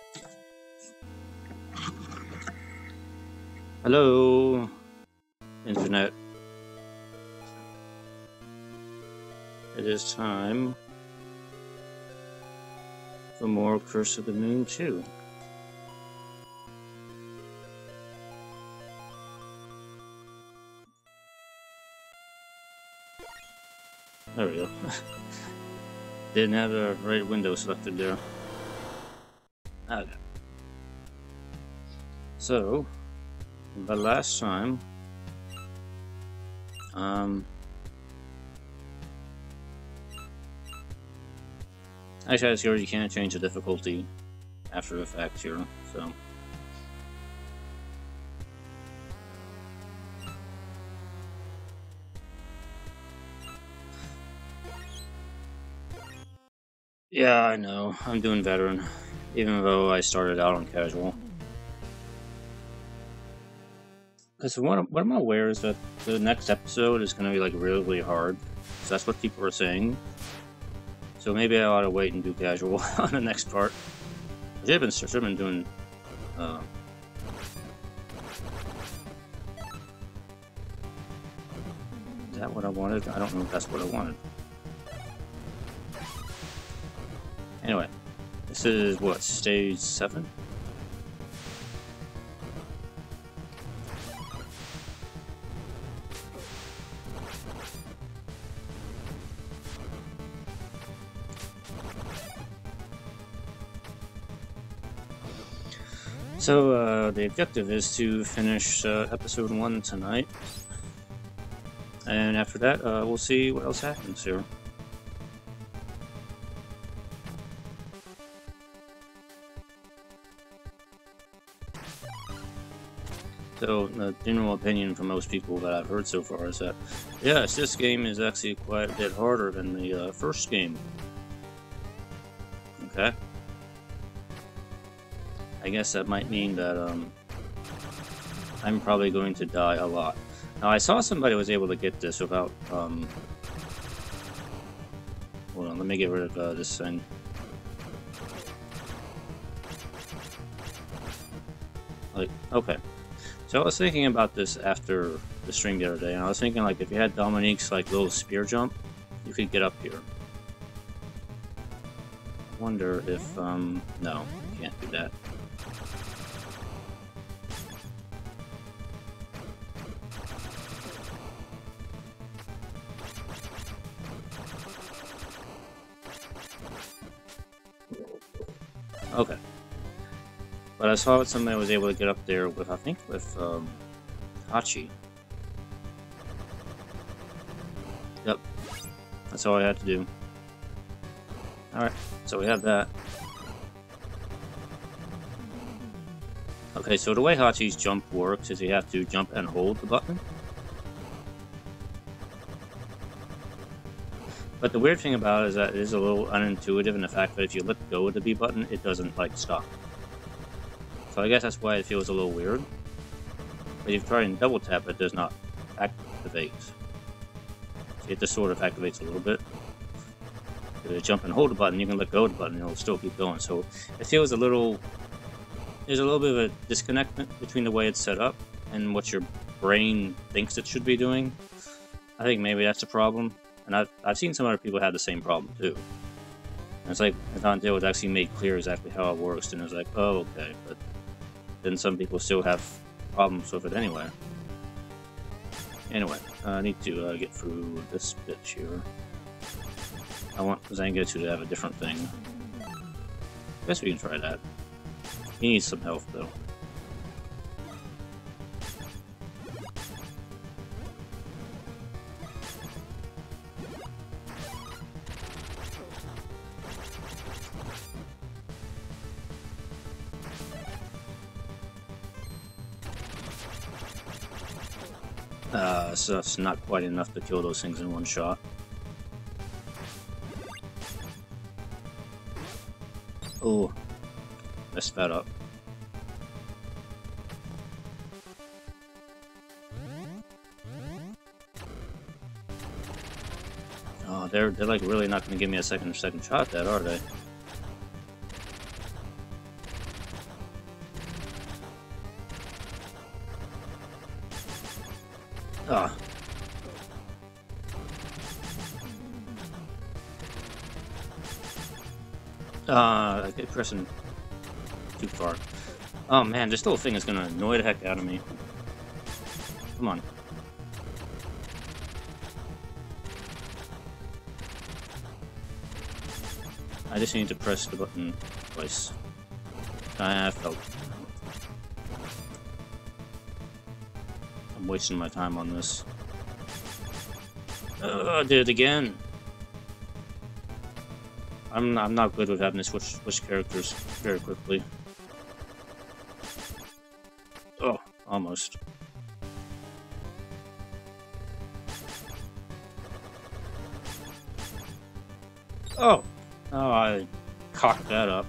Hello, Internet. It is time for more Curse of the Moon 2. There we go. Didn't have the right window selected there. Okay. So, the last time, actually, as here you can't change the difficulty after the fact here, so. Yeah, I know. I'm doing veteran, even though I started out on casual. Because what I'm aware is that the next episode is going to be like really, really hard. So that's what people are saying. So maybe I ought to wait and do casual on the next part. I should have been doing. Is that what I wanted? I don't know if that's what I wanted. Anyway, this is what, stage 7? So, the objective is to finish episode 1 tonight. And after that, we'll see what else happens here. So, the general opinion from most people that I've heard so far is that, yes, this game is actually quite a bit harder than the first game. Okay. I guess that might mean that I'm probably going to die a lot. Now, I saw somebody was able to get this without... hold on, let me get rid of this thing. Like, okay. So I was thinking about this after the stream the other day, and I was thinking, like, if you had Dominique's, like, little spear jump, you could get up here. I wonder if, no, you can't do that. Okay. But I saw somebody was able to get up there with, I think, with, Hachi. Yep. That's all I had to do. Alright, so we have that. Okay, so the way Hachi's jump works is you have to jump and hold the button. But the weird thing about it is that it is a little unintuitive in the fact that if you let go of the B button, it doesn't, like, stop. So I guess that's why it feels a little weird. But if you try and double tap, it does not activate. So it just sort of activates a little bit. If you jump and hold the button, you can let go of the button and it'll still keep going. So it feels a little... There's a little bit of a disconnect between the way it's set up and what your brain thinks it should be doing. I think maybe that's a problem. And I've seen some other people have the same problem too. And it's like, it's not until it's actually made clear exactly how it works, and it's like, oh, okay, but then some people still have problems with it anyway. Anyway, I need to get through this bit here. I want Zangetsu to have a different thing. I guess we can try that. He needs some health, though. So that's not quite enough to kill those things in one shot. Oh, messed that up. Oh, they're like really not going to give me a second shot at that, are they? Ah. I keep pressing too far. Oh man, this little thing is gonna annoy the heck out of me. Come on. I just need to press the button twice. I felt. I'm wasting my time on this. I did it again. I'm not good with having to switch characters very quickly. Oh, almost. Oh! Oh, I cocked that up.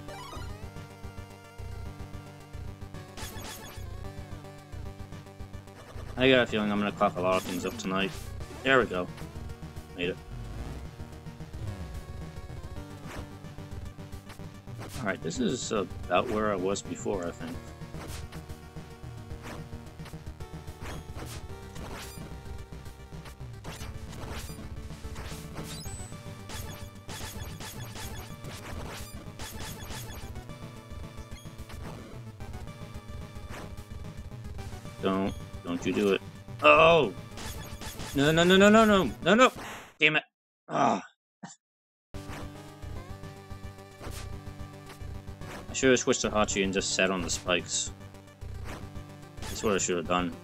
I got a feeling I'm gonna cock a lot of things up tonight. There we go. Made it. Alright, this is about where I was before, I think. Don't you do it. Oh! No, no, no, no, no, no, no, no! Damn it! Ah! I should have switched to Hachi and just sat on the spikes. That's what I should have done.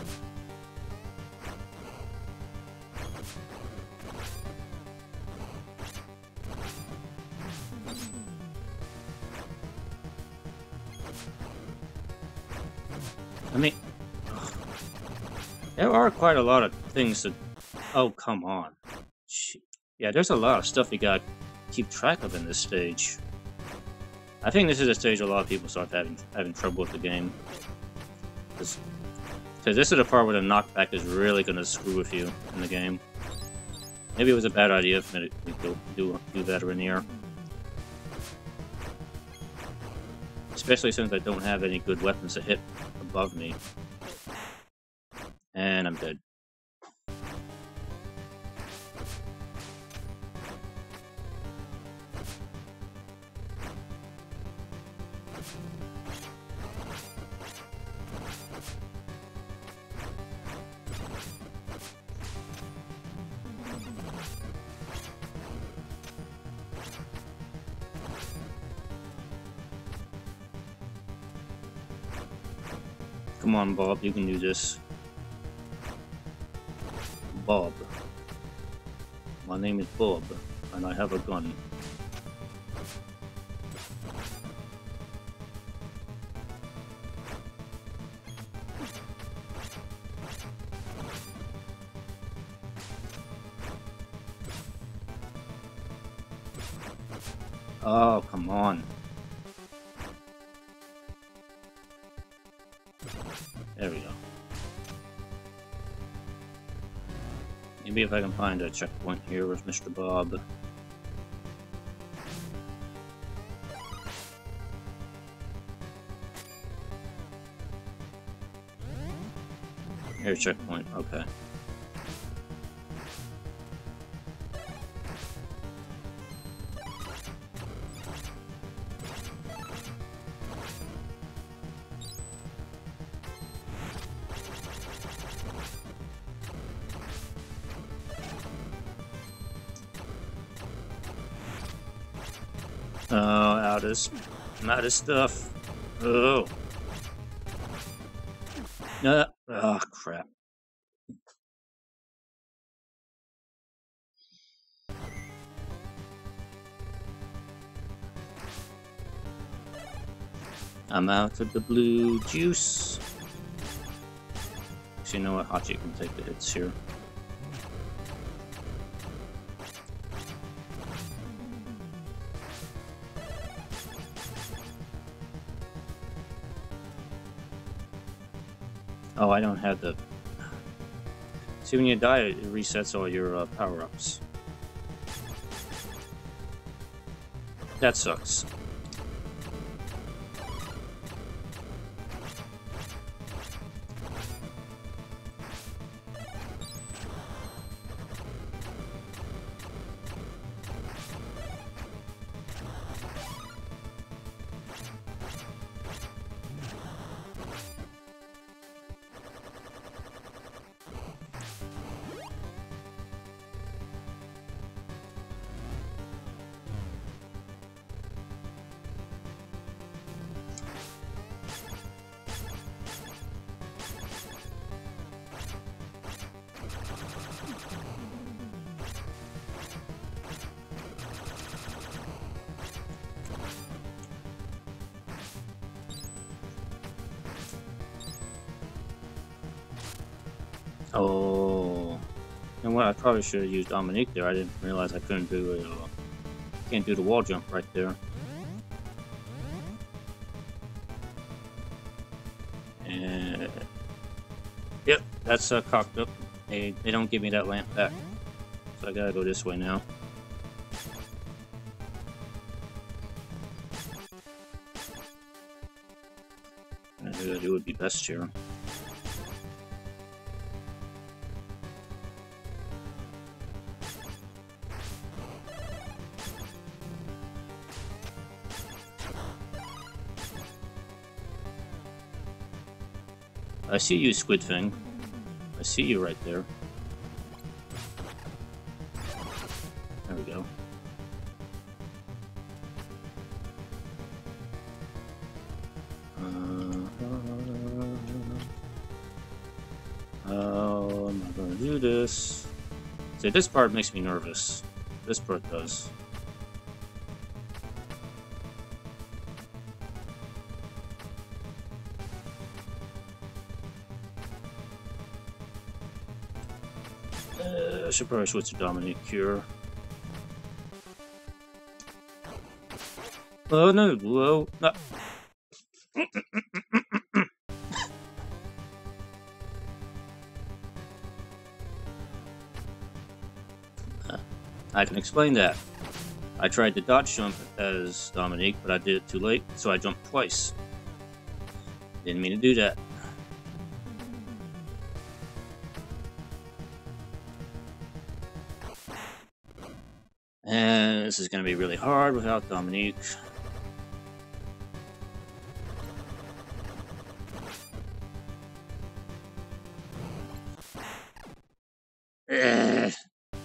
I mean, there are quite a lot of things that... Oh, come on. Yeah, there's a lot of stuff you gotta keep track of in this stage. I think this is a stage a lot of people start having trouble with the game. Because this is the part where the knockback is really gonna screw with you in the game. Maybe it was a bad idea for me to do better in here. Especially since I don't have any good weapons to hit above me. And I'm dead. Come on, Bob, you can do this. Bob. My name is Bob, and I have a gun. Oh, come on. There we go. Maybe if I can find a checkpoint here with Mr. Bob. Here's checkpoint, okay. Oh, I'm out of stuff. Oh. Oh, crap. I'm out of the blue juice. Actually, you know what? Hachi can take the hits here. Oh, I don't have the... See, when you die, it resets all your power-ups. That sucks. Oh. You know what? I probably should have used Dominique there. I didn't realize I couldn't do it. Can't do the wall jump right there. And yep, that's cocked up. They don't give me that lamp back, so I gotta go this way now. It would be best here. I see you, Squid Thing. I see you right there. There we go. How am I gonna do this? See, this part makes me nervous. This part does. I should probably switch to Dominique here. Oh no, whoa, no. I can explain that. I tried to dodge jump as Dominique, but I did it too late, so I jumped twice. Didn't mean to do that. And this is going to be really hard without Dominique. It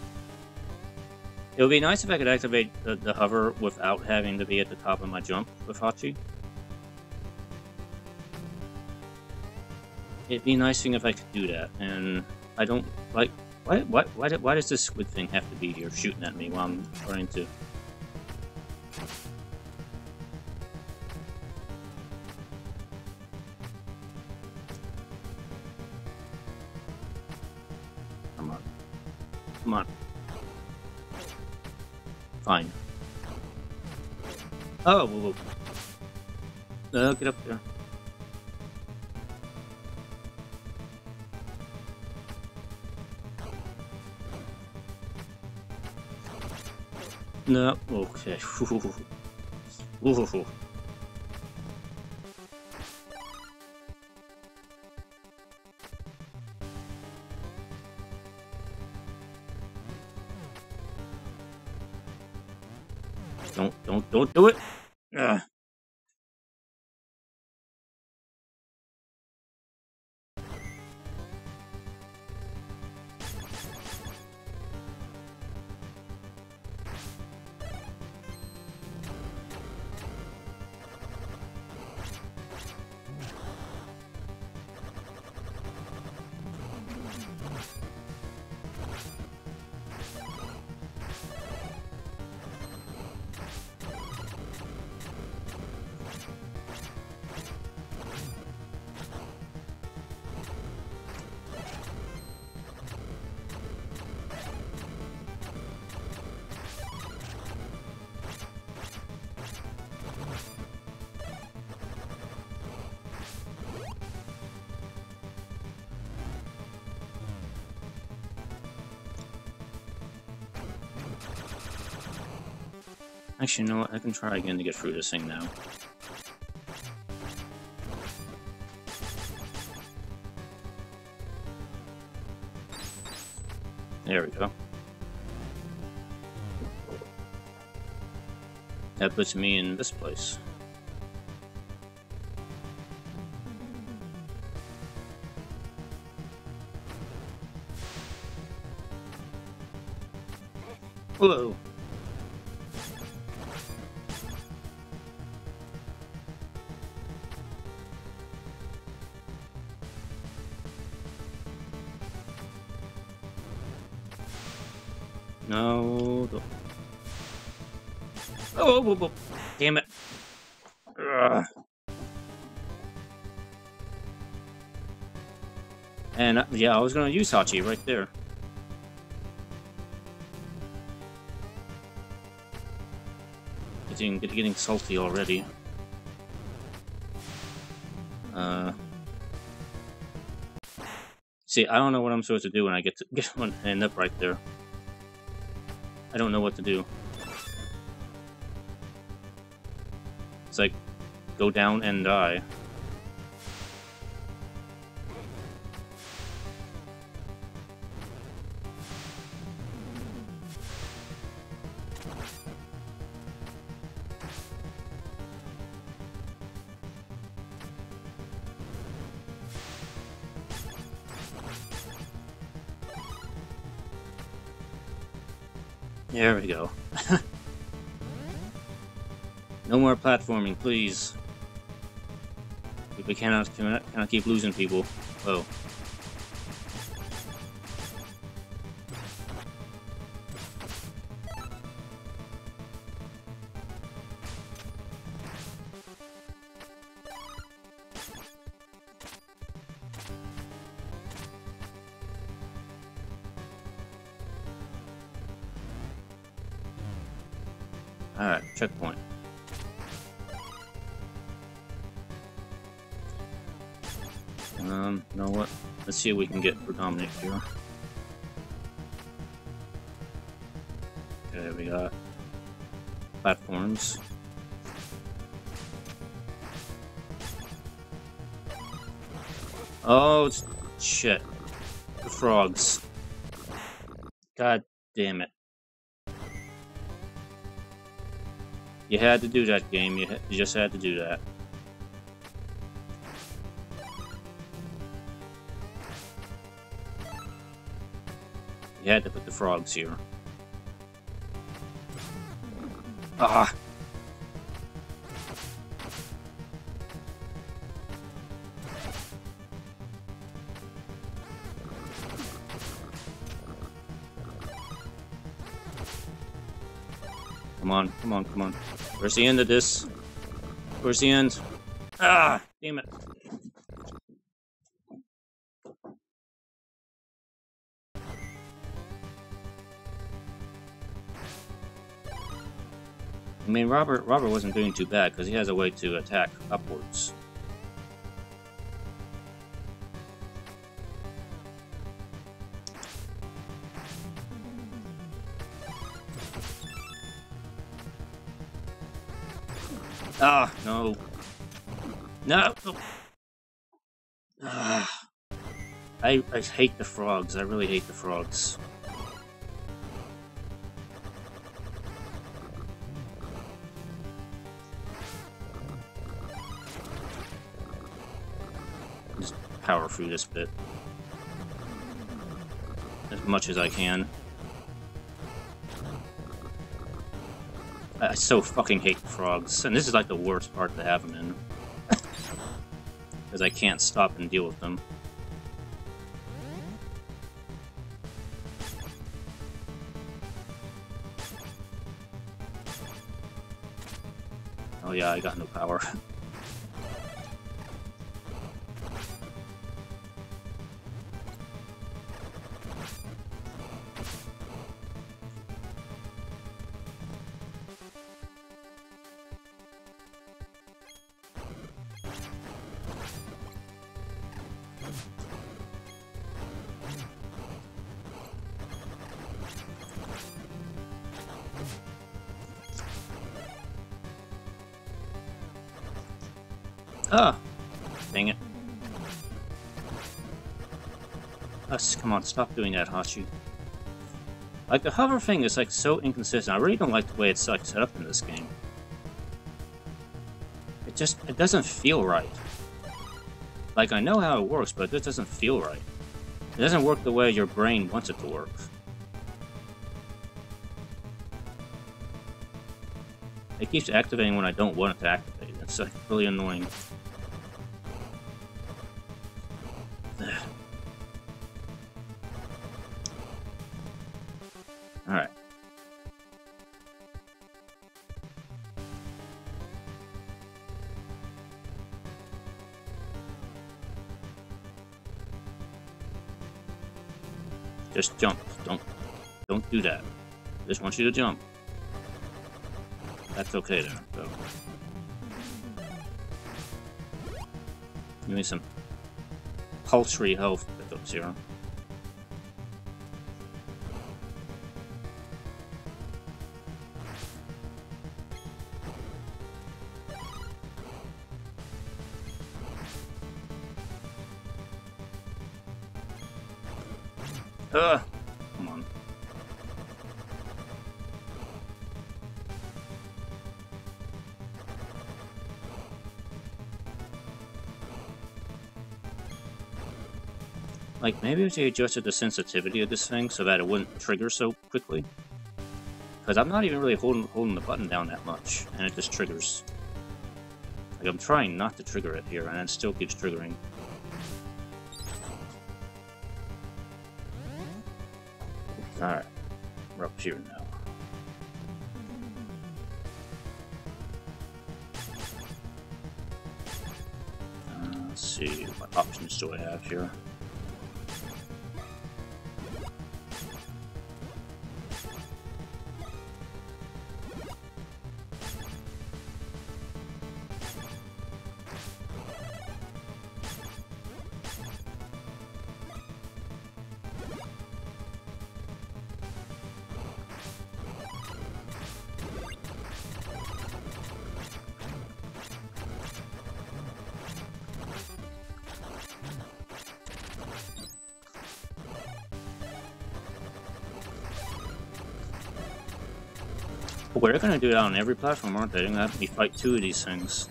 would be nice if I could activate the hover without having to be at the top of my jump with Hachi. It'd be a nice thing if I could do that, and I don't like. Why does this Squid Thing have to be here shooting at me while I'm trying to? Come on. Come on. Fine. Oh, whoa, whoa. Get up there. No, okay. Ooh. Don't do it. Ugh. Actually, you know what? I can try again to get through this thing now. There we go. That puts me in this place. Whoa! No. Don't. Oh, whoa, whoa. Damn it. Ugh. And yeah, I was gonna use Hachi right there. Getting salty already. See, I don't know what I'm supposed to do when I get one end up right there. I don't know what to do. It's like, go down and die. There we go. No more platforming, please. We cannot keep losing people. Oh. Alright, checkpoint. You know what? Let's see what we can get for Dominic here. Okay, we got platforms. Oh, shit. The frogs. God damn it. You had to do that, game. You just had to do that. You had to put the frogs here. Ah! Come on, come on, come on. Where's the end of this? Where's the end? Ah! Damn it. I mean, Robert wasn't doing too bad, because he has a way to attack upwards. Ah, no. No! Ah. I hate the frogs. I really hate the frogs. Just power through this bit as much as I can. I so fucking hate the frogs, and this is like the worst part to have them in. Because I can't stop and deal with them. Oh yeah, I got no power. Ah! Dang it. Come on, stop doing that, Hachi. Like, the hover thing is, like, so inconsistent. I really don't like the way it's, like, set up in this game. It doesn't feel right. Like, I know how it works, but it just doesn't feel right. It doesn't work the way your brain wants it to work. It keeps activating when I don't want it to activate. It's, like, really annoying. Alright. Just jump. Don't do that. Just want you to jump. That's okay there. So. Give me some paltry health pickups here. Come on. Like, maybe if they adjusted the sensitivity of this thing so that it wouldn't trigger so quickly. Because I'm not even really holding the button down that much, and it just triggers. Like, I'm trying not to trigger it here, and it still keeps triggering. Alright, we're up here now. Let's see, what options do I have here? But they're gonna do it on every platform, aren't they? They're gonna have me fight 2 of these things.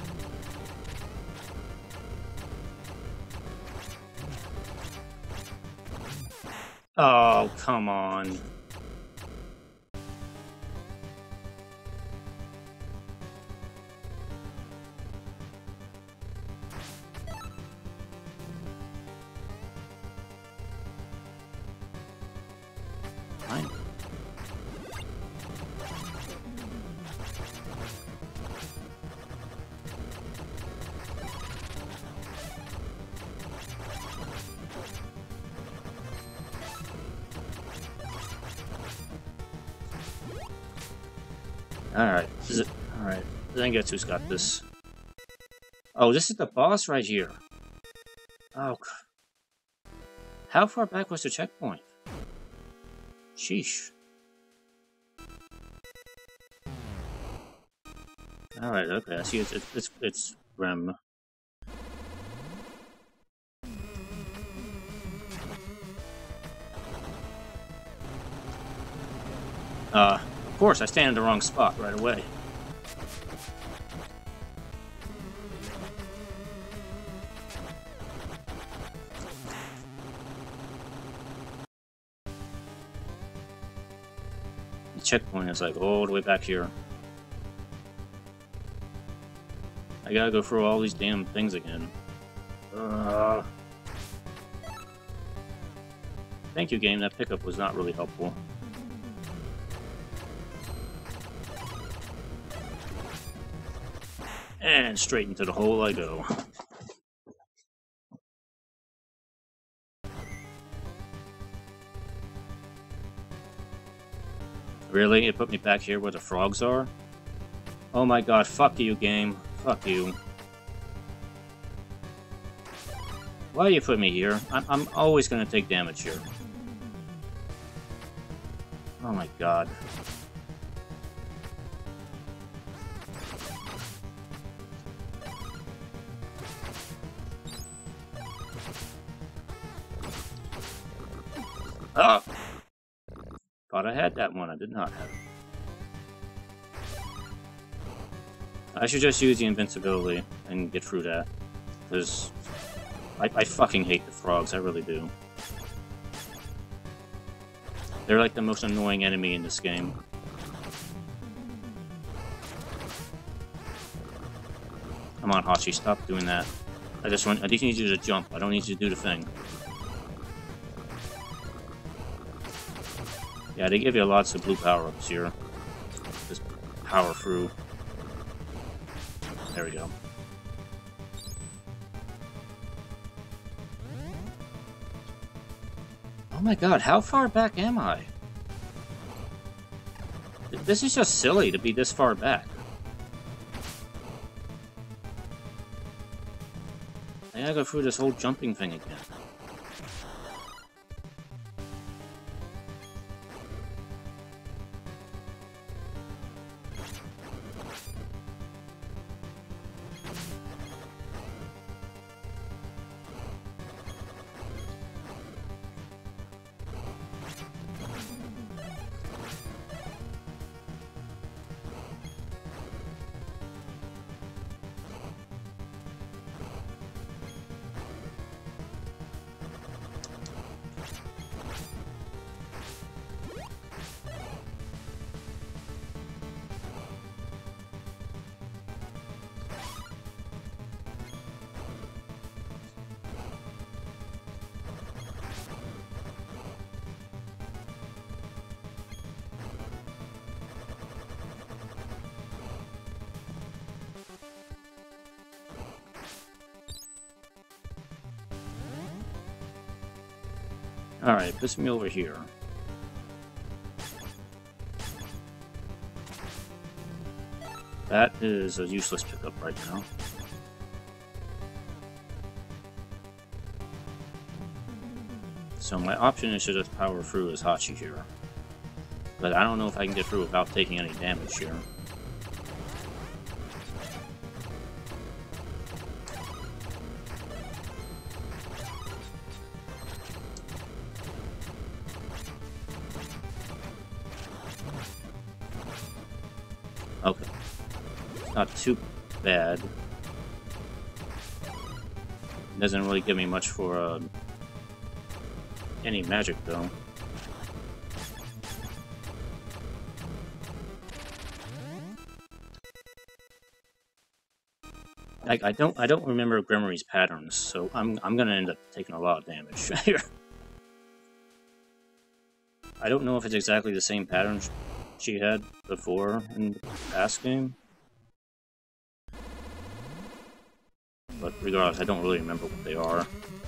Oh, come on. Fine. Alright, alright. Zangetsu's got this. Oh, this is the boss right here. Oh, how far back was the checkpoint? Sheesh. Alright, okay, I see it's Rem. Of course, I stand in the wrong spot right away. The checkpoint is like all the way back here. I gotta go through all these damn things again. Thank you, game. That pickup was not really helpful. And straight into the hole I go. Really? It put me back here where the frogs are? Oh my god, fuck you, game. Fuck you. Why do you put me here? I'm always gonna take damage here. Oh my god. Oh! Thought I had that one. I did not have it. I should just use the invincibility and get through that. Because I fucking hate the frogs. I really do. They're like the most annoying enemy in this game. Come on, Hachi, stop doing that. I just need you to jump. I don't need you to do the thing. Yeah, they give you lots of blue power-ups here. Just power through. There we go. Oh my god, how far back am I? This is just silly to be this far back. I gotta go through this whole jumping thing again. Alright, puts me over here. That is a useless pickup right now. So my option is to just power through as Hachi here. But I don't know if I can get through without taking any damage here. Okay. Not too bad. Doesn't really give me much for any magic though. I don't remember Grimory's patterns, so I'm gonna end up taking a lot of damage here. I don't know if it's exactly the same pattern she had before in the past game. But regardless, I don't really remember what they are.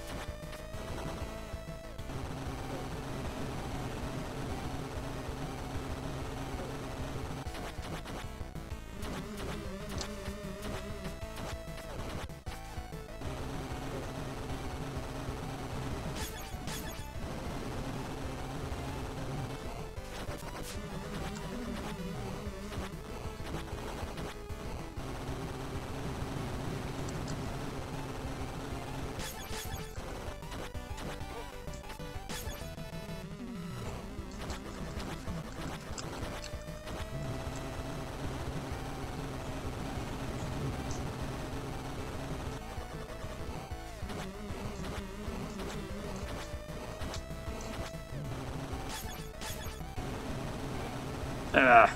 Ah.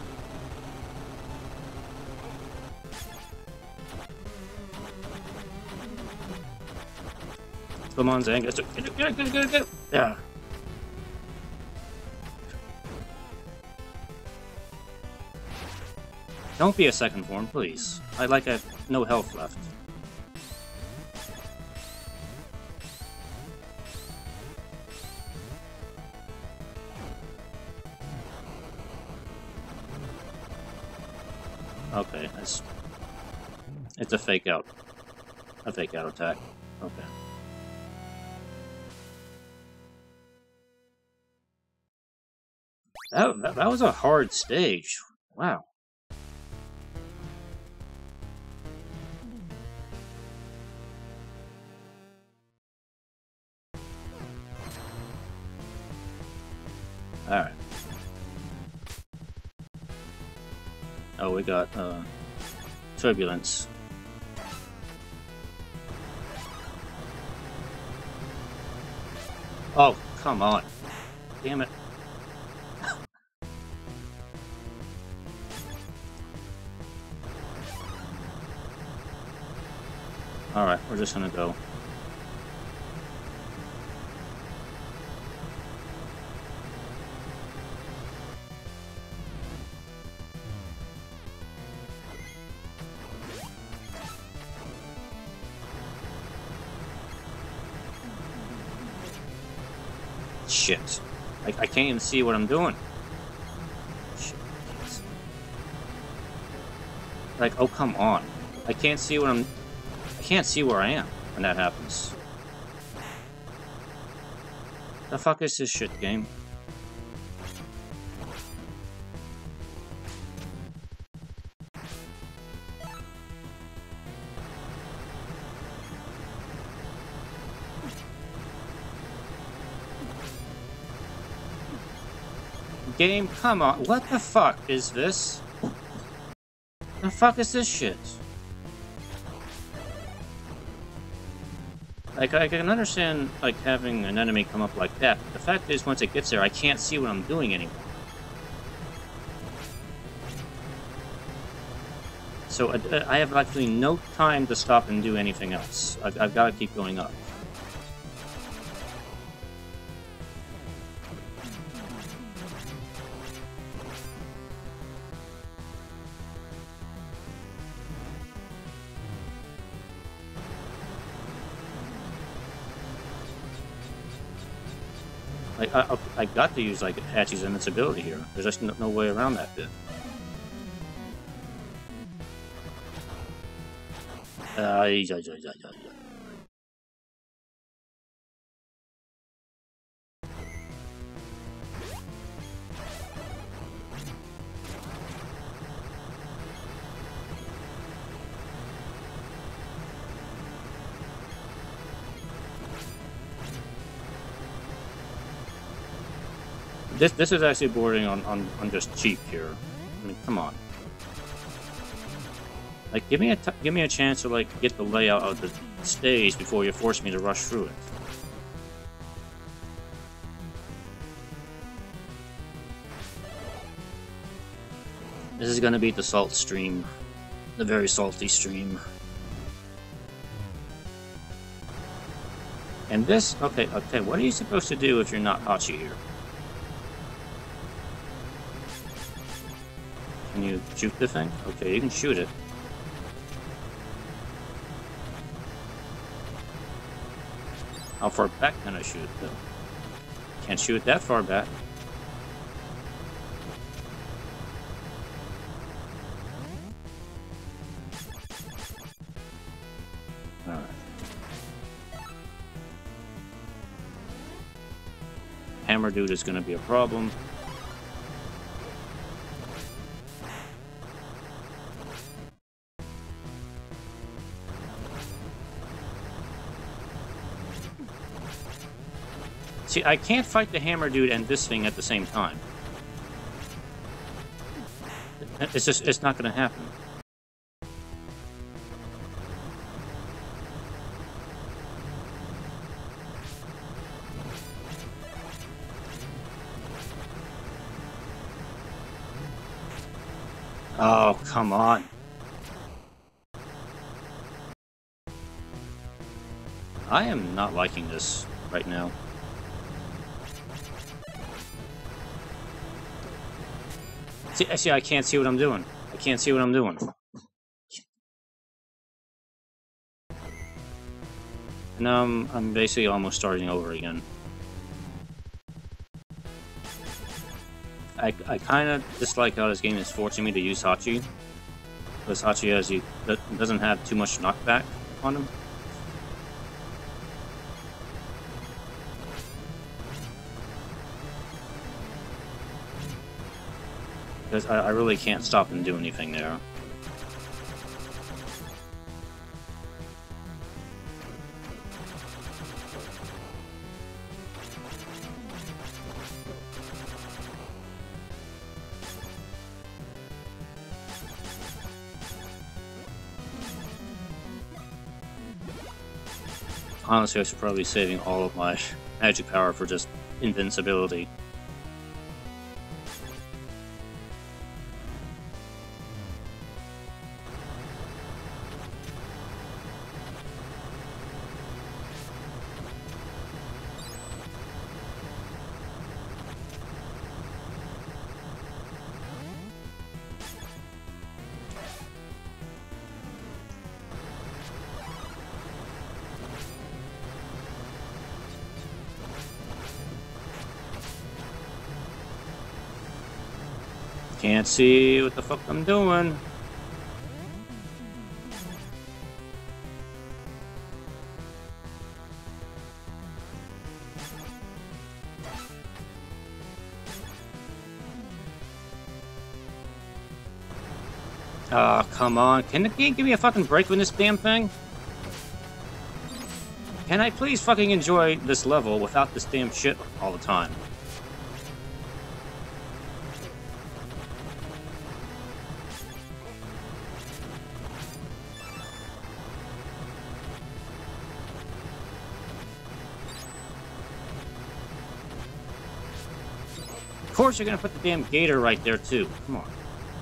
Come on, Zang. Get it. Yeah. Don't be a second form, please. I have no health left. Okay, it's a fake out. A fake out attack. Okay. That was a hard stage. Wow. Alright. Oh, we got, turbulence. Oh, come on. Damn it. Alright, we're just gonna go. Shit. I can't even see what I'm doing. Shit. Like, oh, come on. I can't see what I can't see where I am when that happens. The fuck is this shit game? Game, come on. What the fuck is this? The fuck is this shit? Like, I can understand, like, having an enemy come up like that, but the fact is, once it gets there, I can't see what I'm doing anymore. So, I have actually no time to stop and do anything else. I've got to keep going up. Like, I got to use, like, Hachi's invincibility here. There's just no way around that bit. This is actually bordering on just cheap here. I mean, come on. Like, give me a chance to, like, get the layout of the stage before you force me to rush through it. This is gonna be the salt stream. The very salty stream. And this, okay, what are you supposed to do if you're not Hachi here? Can you shoot the thing? Okay, you can shoot it. How far back can I shoot it, though? Can't shoot it that far back. Alright. Hammer dude is gonna be a problem. See, I can't fight the hammer dude and this thing at the same time. It's not gonna happen. Oh, come on. I am not liking this right now. See, I can't see what I'm doing. I can't see what I'm doing. And I'm basically almost starting over again. I kind of dislike how this game is forcing me to use Hachi. Because Hachi doesn't have too much knockback on him. Because I really can't stop and do anything there. Honestly, I should probably be saving all of my magic power for just invincibility. Can't see what the fuck I'm doing. Oh, come on. Can the game give me a fucking break with this damn thing? Can I please fucking enjoy this level without this damn shit all the time? Of course you're gonna put the damn gator right there too. Come on.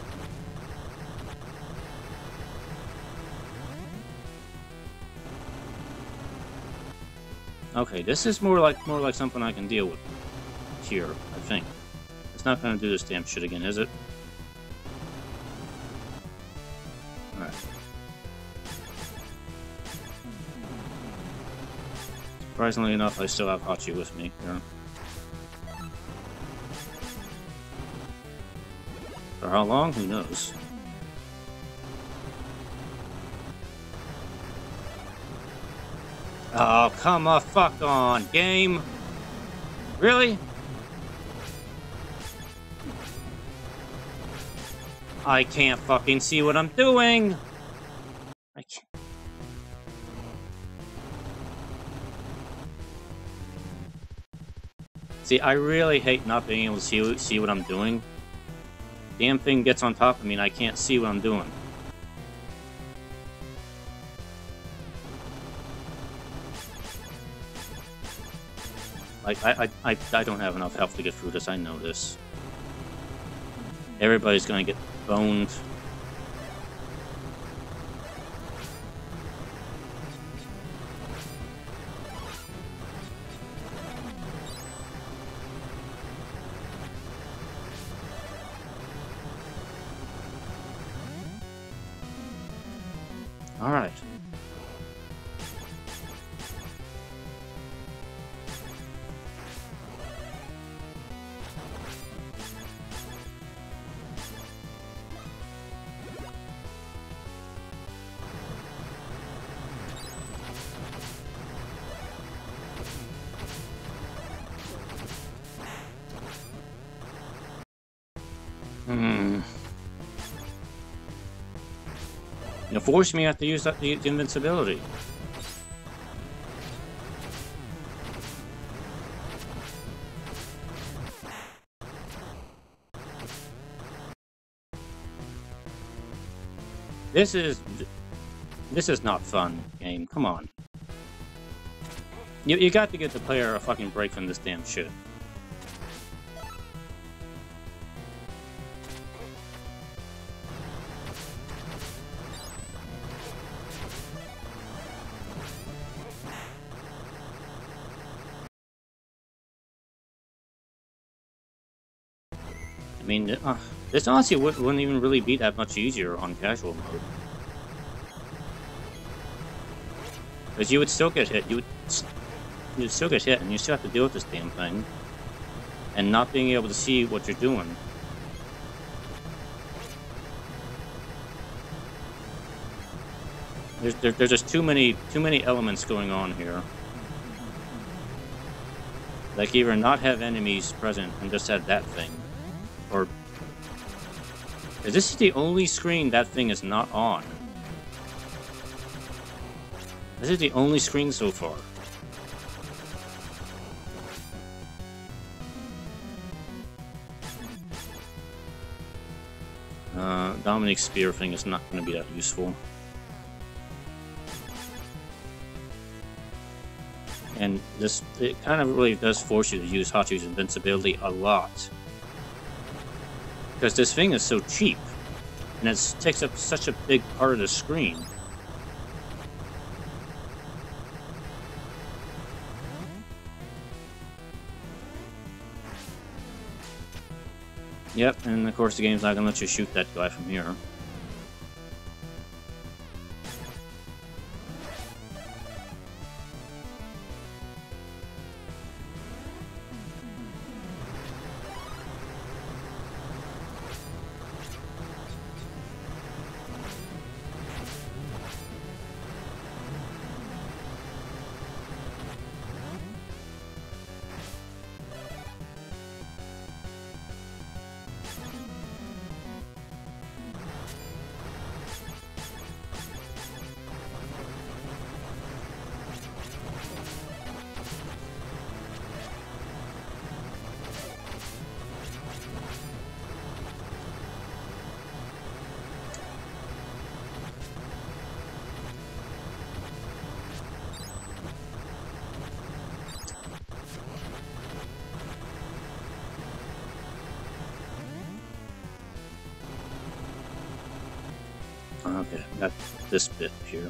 Okay, this is more like something I can deal with here, I think. It's not gonna do this damn shit again, is it? Alright. Surprisingly enough, I still have Hachi with me here. For how long? Who knows? Oh, come on, fuck on, game! Really? I can't fucking see what I'm doing! I can't. See, I really hate not being able to see what I'm doing. Damn thing gets on top of me and I can't see what I'm doing. Like, I don't have enough health to get through this, I know this. Everybody's gonna get boned. Alright. You force me to have to use the invincibility. This is not fun, game. Come on. You got to get the player a fucking break from this damn shit. I mean, this honestly wouldn't even really be that much easier on casual mode. Because you would still get hit. You'd still get hit, and you still have to deal with this damn thing. And not being able to see what you're doing. There's just too many elements going on here. Like, either not have enemies present and just have that thing. Or... This is the only screen that thing is not on. This is the only screen so far. Dominic's spear thing is not going to be that useful. And it kind of really does force you to use Hachi's invincibility a lot. Because this thing is so cheap, and it takes up such a big part of the screen. Yep, and of course the game's not gonna let you shoot that guy from here. Okay, got this bit here.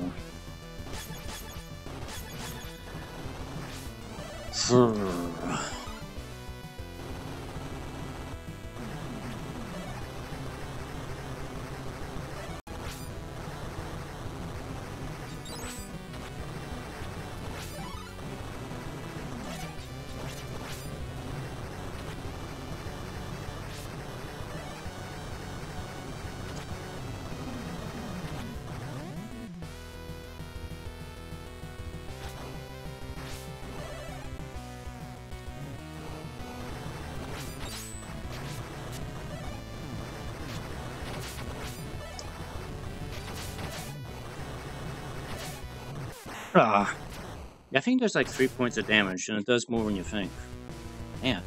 Ah, I think there's like 3 points of damage, and it does more than you think. Man.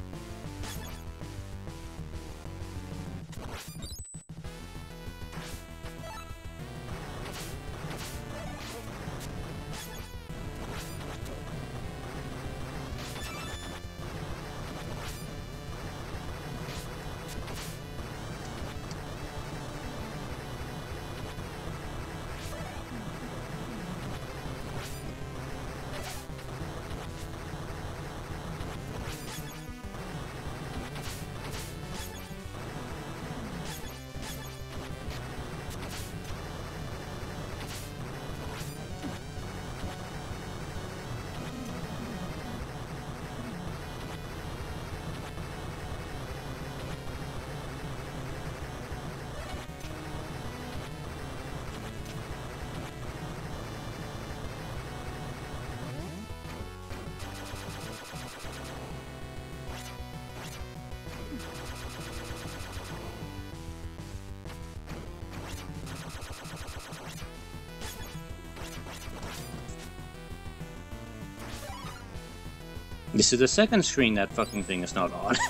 This is the second screen that fucking thing is not on.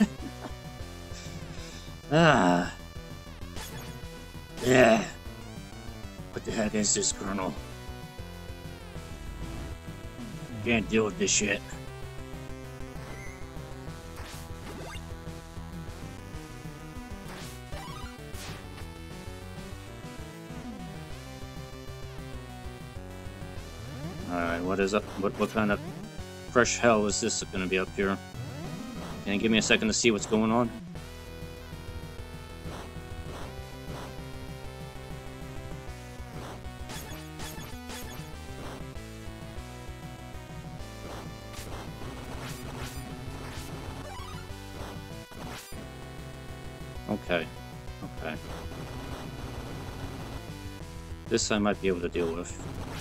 Ah. Yeah. What the heck is this, Colonel? Can't deal with this shit. Alright, what is up? What kind of fresh hell is this gonna be up here? Can you give me a second to see what's going on? Okay. Okay. This I might be able to deal with.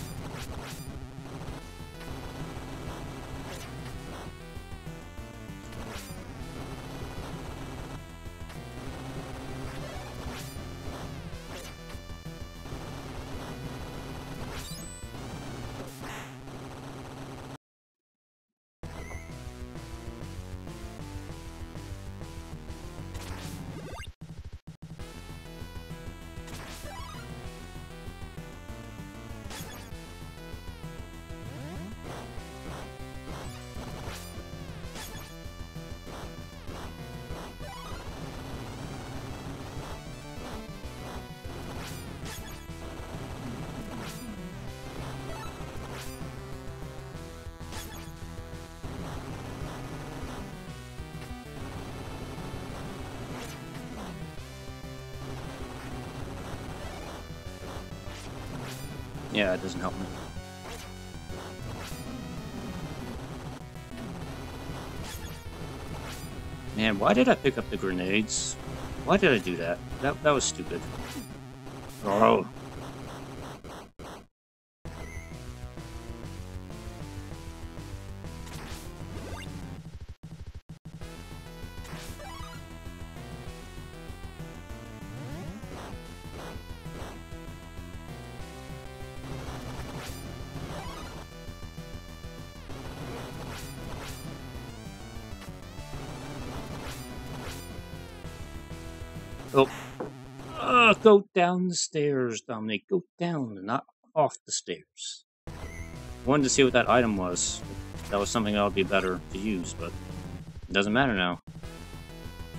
Yeah, it doesn't help me. Man, why did I pick up the grenades? Why did I do that? That was stupid. Oh. Oh. Go down the stairs, Dominic. Go down, not off the stairs. I wanted to see what that item was. That was something that would be better to use, but it doesn't matter now.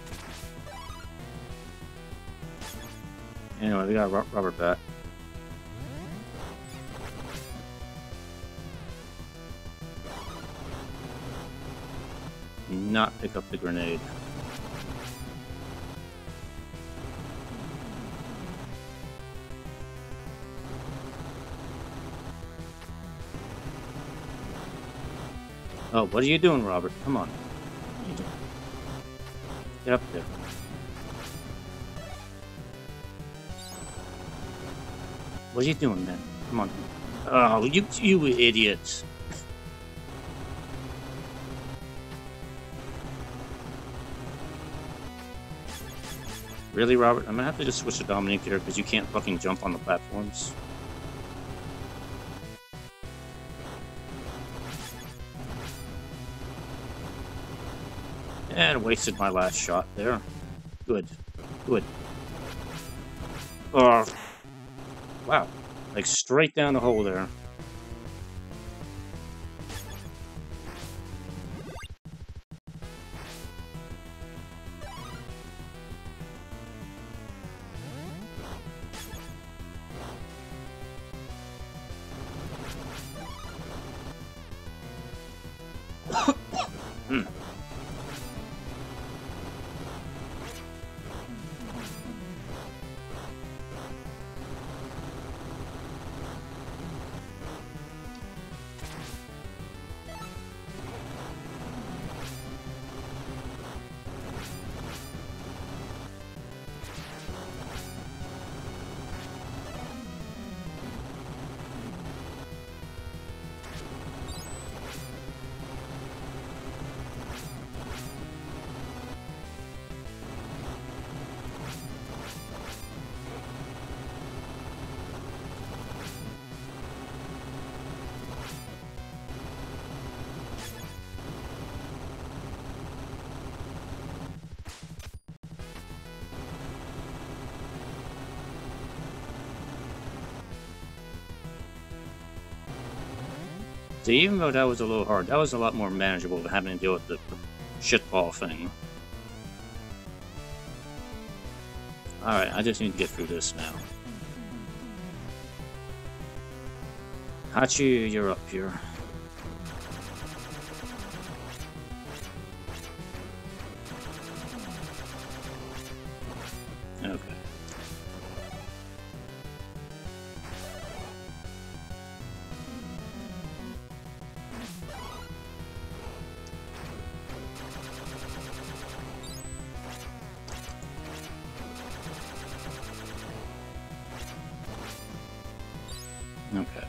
Anyway, we got Robert back. not pick up the grenade. Oh, what are you doing, Robert? Come on. What are you doing? Get up there. What are you doing, man? Come on. Oh, you idiot. Really, Robert? I'm gonna have to just switch to Dominique here because you can't fucking jump on the platforms. And wasted my last shot there. Good. Good. Oh. Wow. Like straight down the hole there. So even though that was a little hard, that was a lot more manageable than having to deal with the shitball thing. Alright, I just need to get through this now. Hachi, you're up here. Okay. Okay.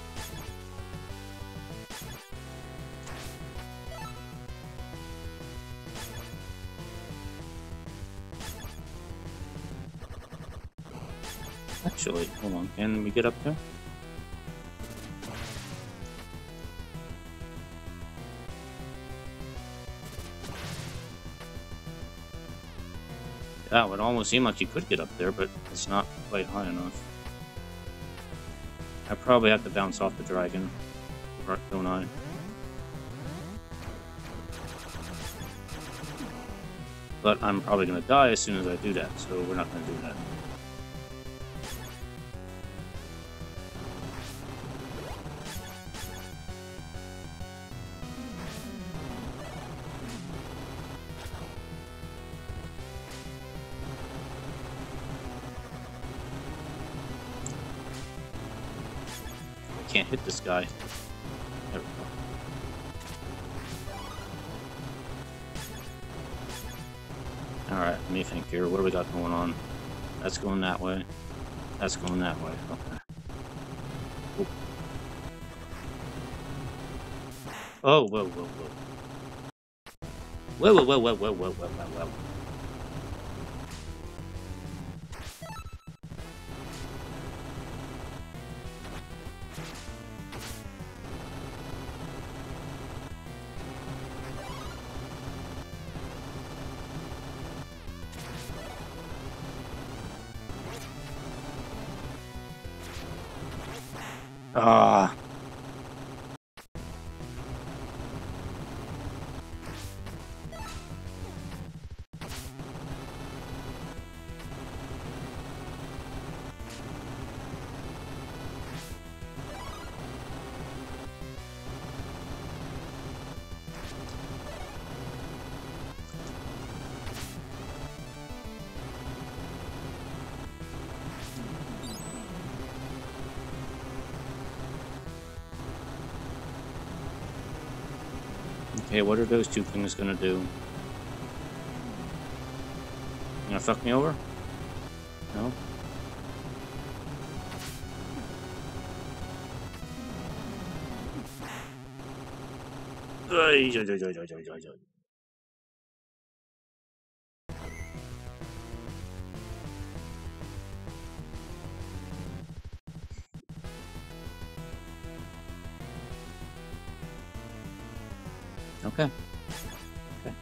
Actually, hold on. Can we get up there? Yeah, it would almost seem like you could get up there, but it's not quite high enough. I probably have to bounce off the dragon, don't I? But I'm probably going to die as soon as I do that, so we're not going to do that. Can't hit this guy. There we go. Alright, let me think here. What do we got going on? That's going that way. That's going that way. Okay. Ooh. Oh, whoa, whoa, whoa. Whoa, whoa, whoa, whoa, whoa, whoa, whoa, whoa, whoa. Ah. Okay, what are those two things gonna do? You gonna fuck me over? No? Okay. Okay.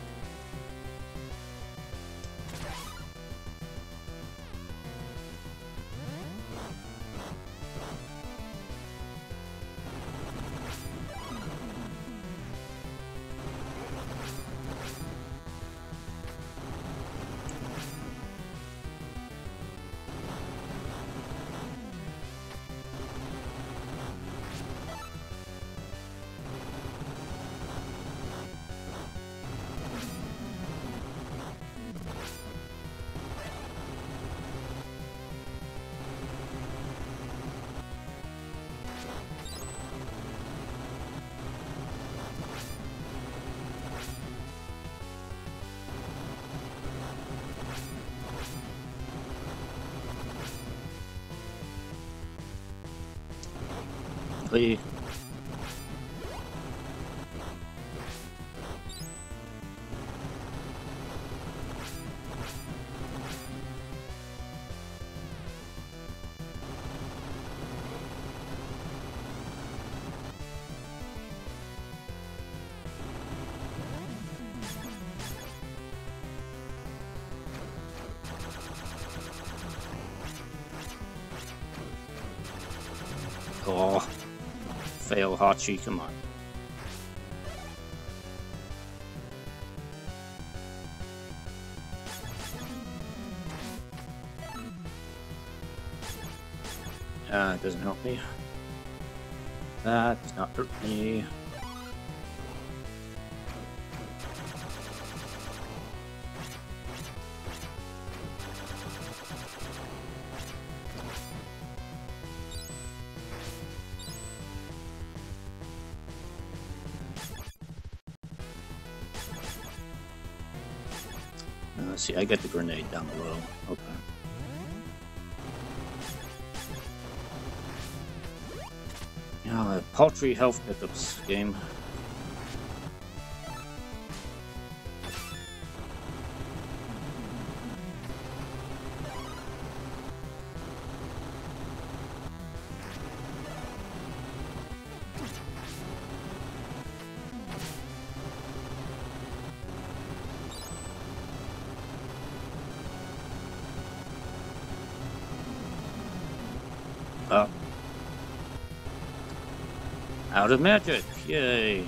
Please. Oh, fail, Hachi, come on. It doesn't help me. That does not hurt me. Let's see, I got the grenade down below. Okay. Paltry health pickups game. Out of magic! Yay!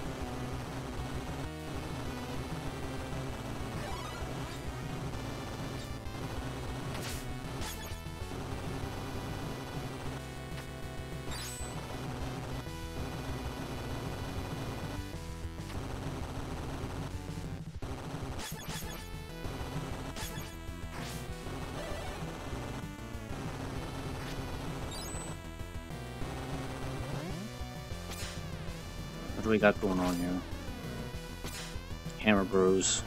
What do we got going on here? Hammer Bros.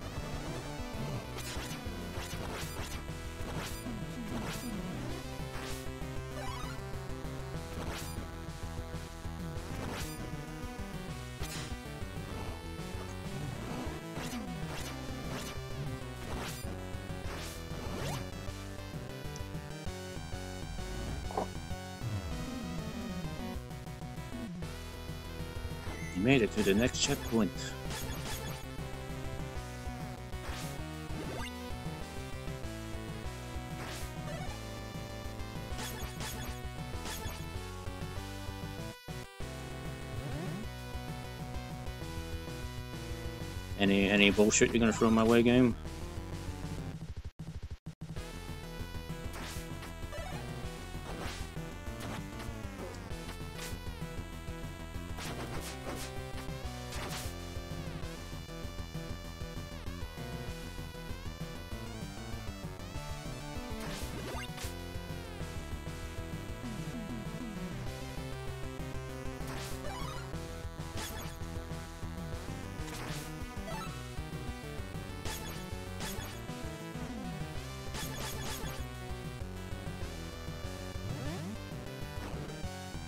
You made it to the next checkpoint. Any bullshit you're gonna throw my way, game?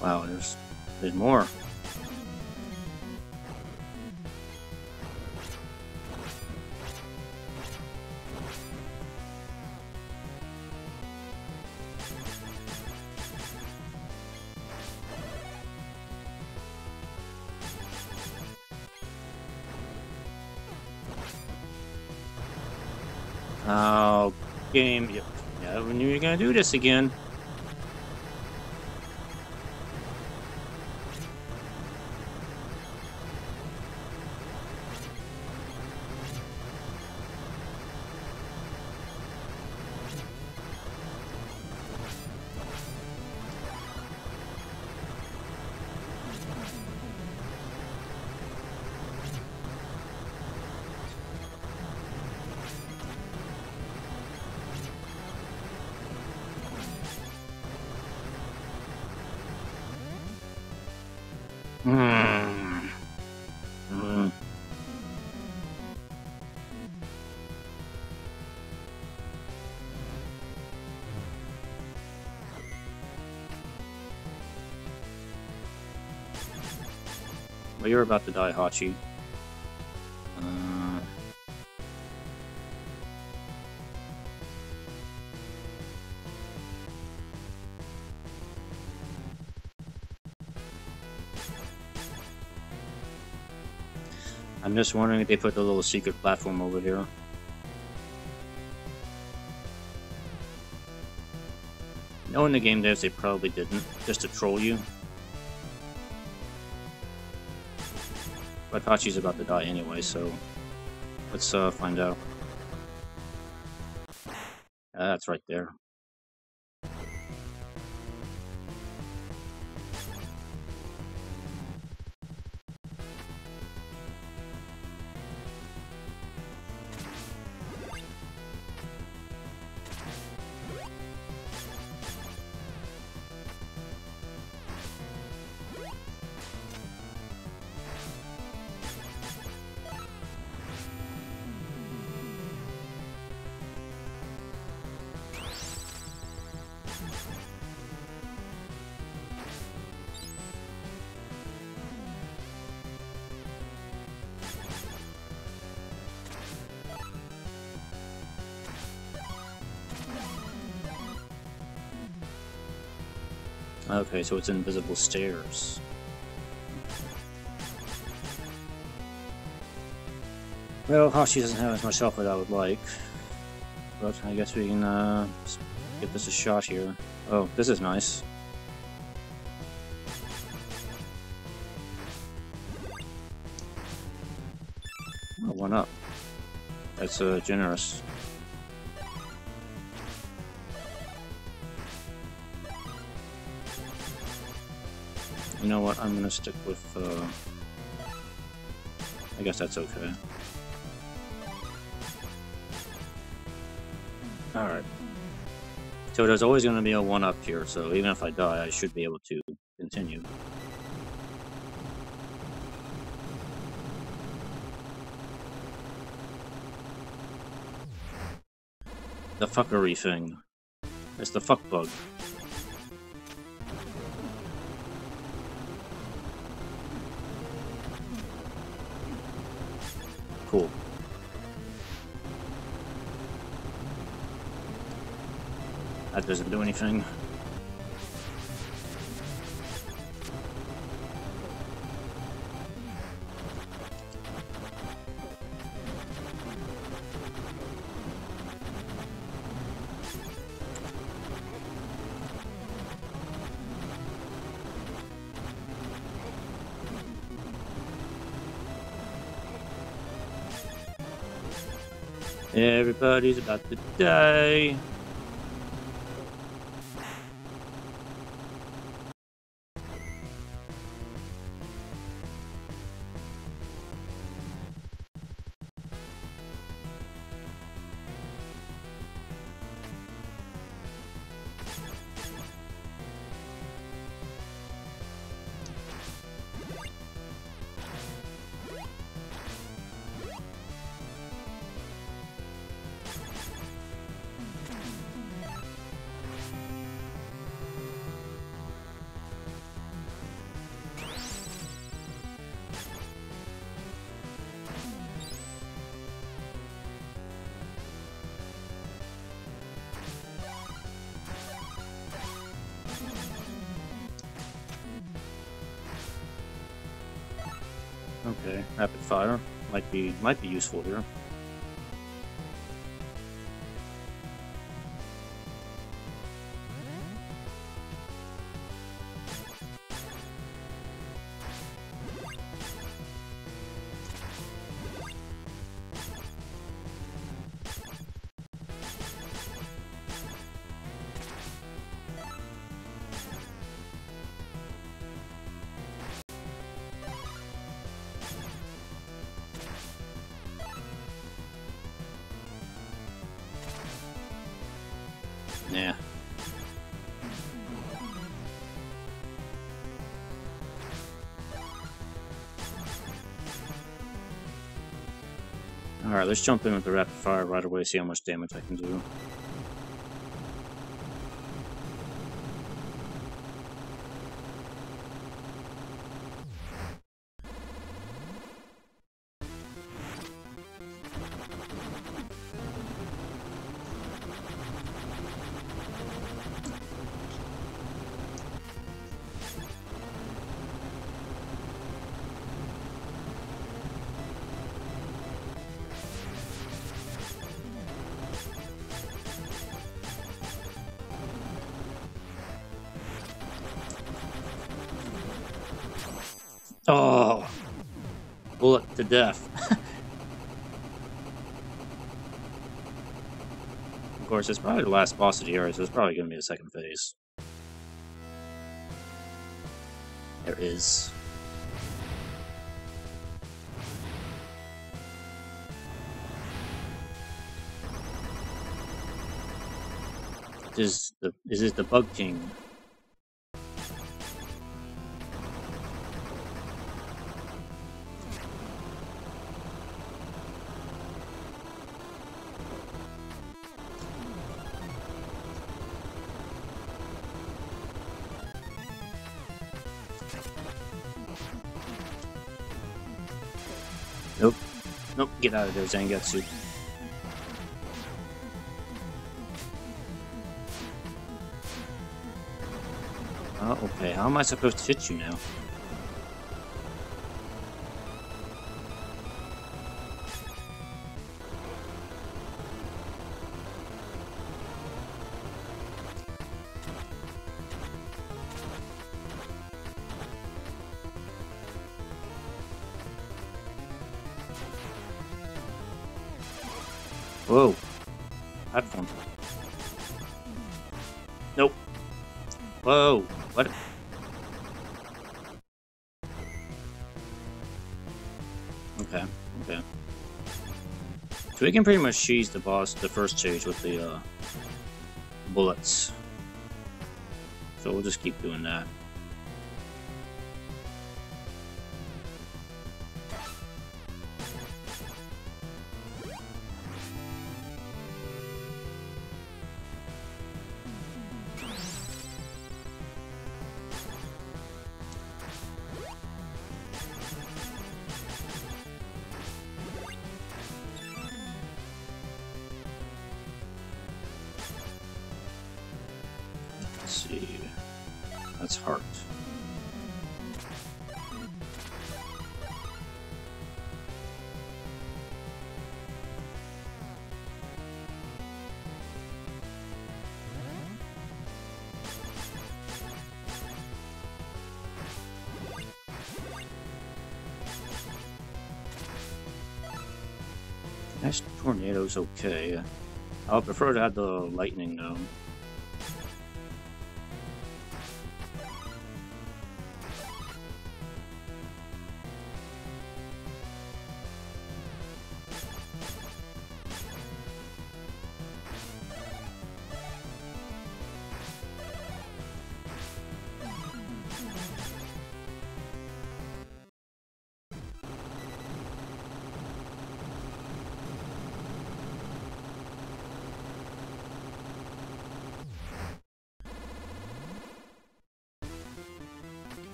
Wow, there's more. Oh, game. Yeah, we knew you were gonna do this again. Hmm. Hmm. Well, you're about to die, Hachi. I'm just wondering if they put the little secret platform over here. Knowing the game devs, they probably didn't, just to troll you. But Hachi's about to die anyway, so let's find out. That's right there. Okay, so it's invisible stairs. Well, Hachi doesn't have as much health as I would like. But I guess we can give this a shot here. Oh, this is nice. Oh, 1 up. That's generous. You know what? I'm gonna stick with. I guess that's okay. Alright. So there's always gonna be a 1-up here, so even if I die, I should be able to continue. The fuckery thing. It's the fuck bug. Cool. That doesn't do anything. Everybody's about to die. Okay, rapid fire might be useful here. Yeah. Alright, let's jump in with the rapid fire right away, see how much damage I can do. Oh! Bullet to death. Of course, it's probably the last boss of the area, so it's probably going to be the second phase. There is. Is this the Bug King? Nope. Nope, get out of there, Zangetsu. Oh, okay, how am I supposed to hit you now? Whoa. Had fun. Nope. Whoa. What? Okay. Okay. So we can pretty much cheese the boss, the first stage, with the bullets. So we'll just keep doing that. Let's see. That's heart. Next tornado's okay. I would prefer to have the lightning though.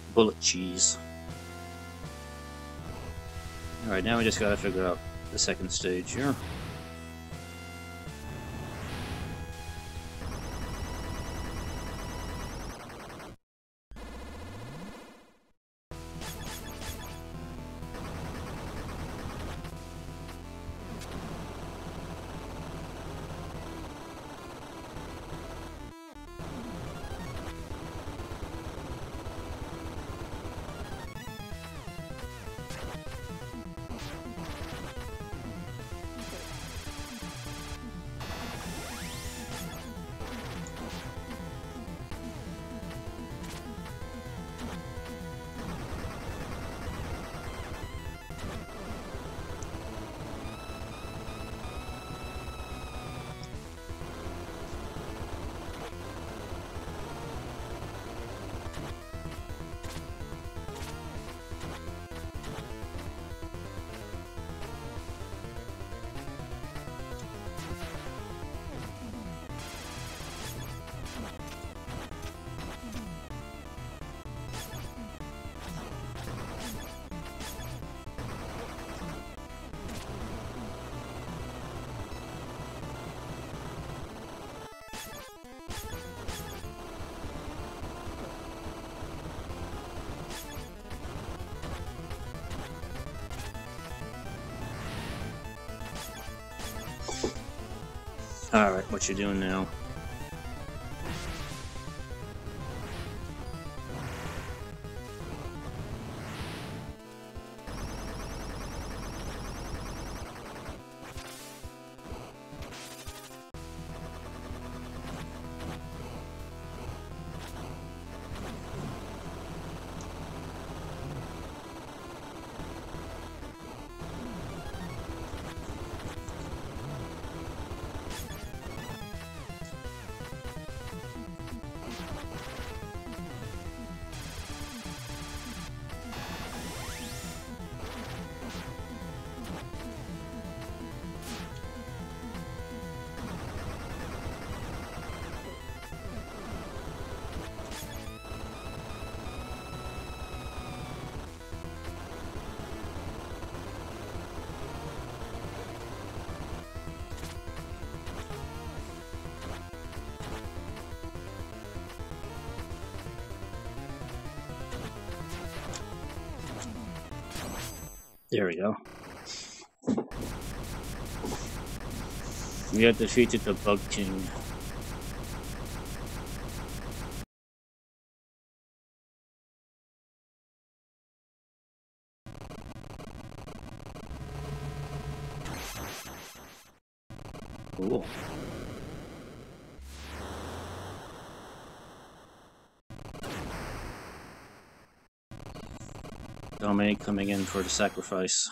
bullet cheese. Alright, now we just gotta figure out the second stage here. Alright, what you doing now? There we go. We have defeated the Bug King. Cool. Dominic coming in for the sacrifice.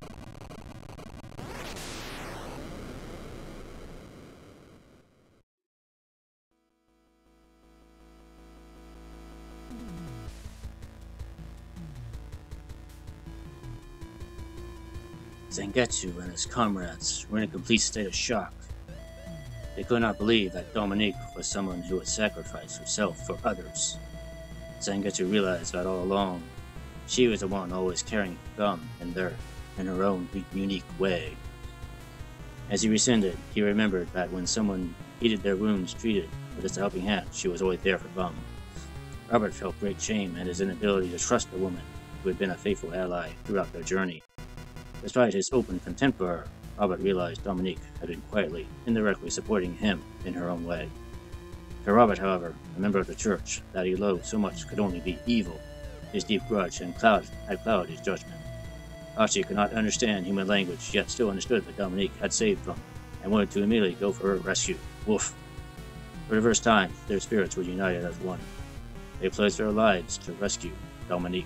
Zangetsu and his comrades were in a complete state of shock. They could not believe that Dominique was someone who would sacrifice herself for others. Zangetsu realized that all along, she was the one always carrying gum in her own unique way. As he rescinded, he remembered that when someone needed their wounds treated with just a helping hand, she was always there for Bum. Robert felt great shame at his inability to trust the woman who had been a faithful ally throughout their journey. Despite his open contempt for her, Robert realized Dominique had been quietly, indirectly supporting him in her own way. For Robert, however, a member of the church, that he loathed so much could only be evil. His deep grudge had clouded his judgment. Archie could not understand human language, yet still understood that Dominique had saved them, and wanted to immediately go for her rescue. Woof! For the first time, their spirits were united as one. They pledged their lives to rescue Dominique.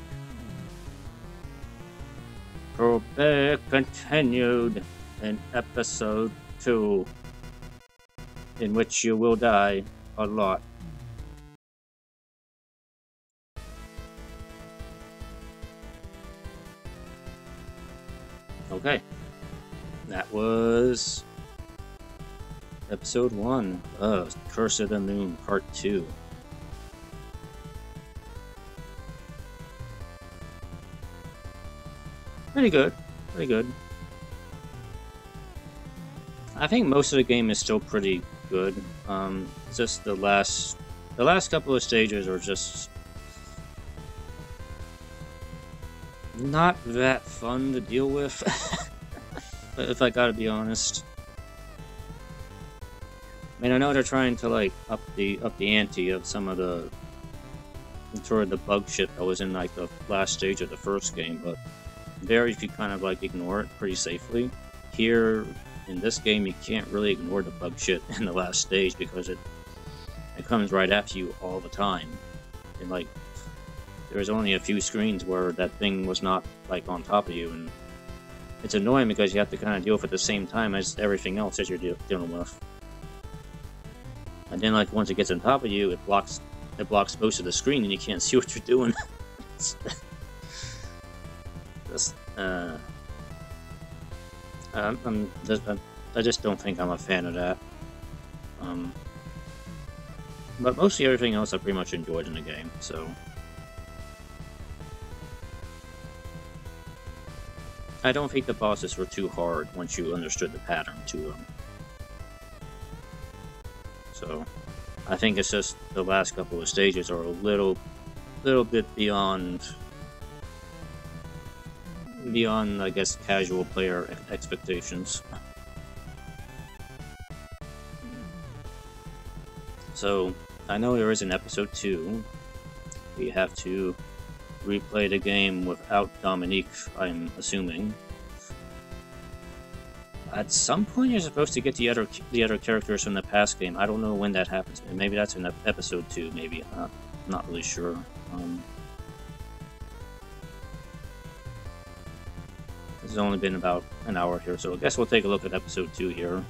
To be continued in episode 2, in which you will die a lot. Okay, that was episode 1 of Curse of the Moon Part 2. Pretty good. Pretty good. I think most of the game is still pretty good. Just the last couple of stages are just not that fun to deal with. If I gotta be honest. I mean, I know they're trying to like up the ante of some of the sort of the bug shit that was in like the last stage of the first game, but there you could kind of like ignore it pretty safely. Here in this game, you can't really ignore the bug shit in the last stage because it comes right after you all the time. And like, there's only a few screens where that thing was not like on top of you, and it's annoying because you have to kind of deal with it at the same time as everything else that you're dealing with. And then like once it gets on top of you, it blocks most of the screen, and you can't see what you're doing. I just don't think I'm a fan of that. But mostly everything else I pretty much enjoyed in the game, so. I don't think the bosses were too hard once you understood the pattern to them. So, I think it's just the last couple of stages are a little bit beyond, I guess, casual player expectations. So, I know there is an episode 2. We have to replay the game without Dominique, I'm assuming. At some point you're supposed to get the other characters from the past game. I don't know when that happens. Maybe that's in episode 2, maybe. I'm not really sure. This has only been about an hour here, so I guess we'll take a look at episode 2 here.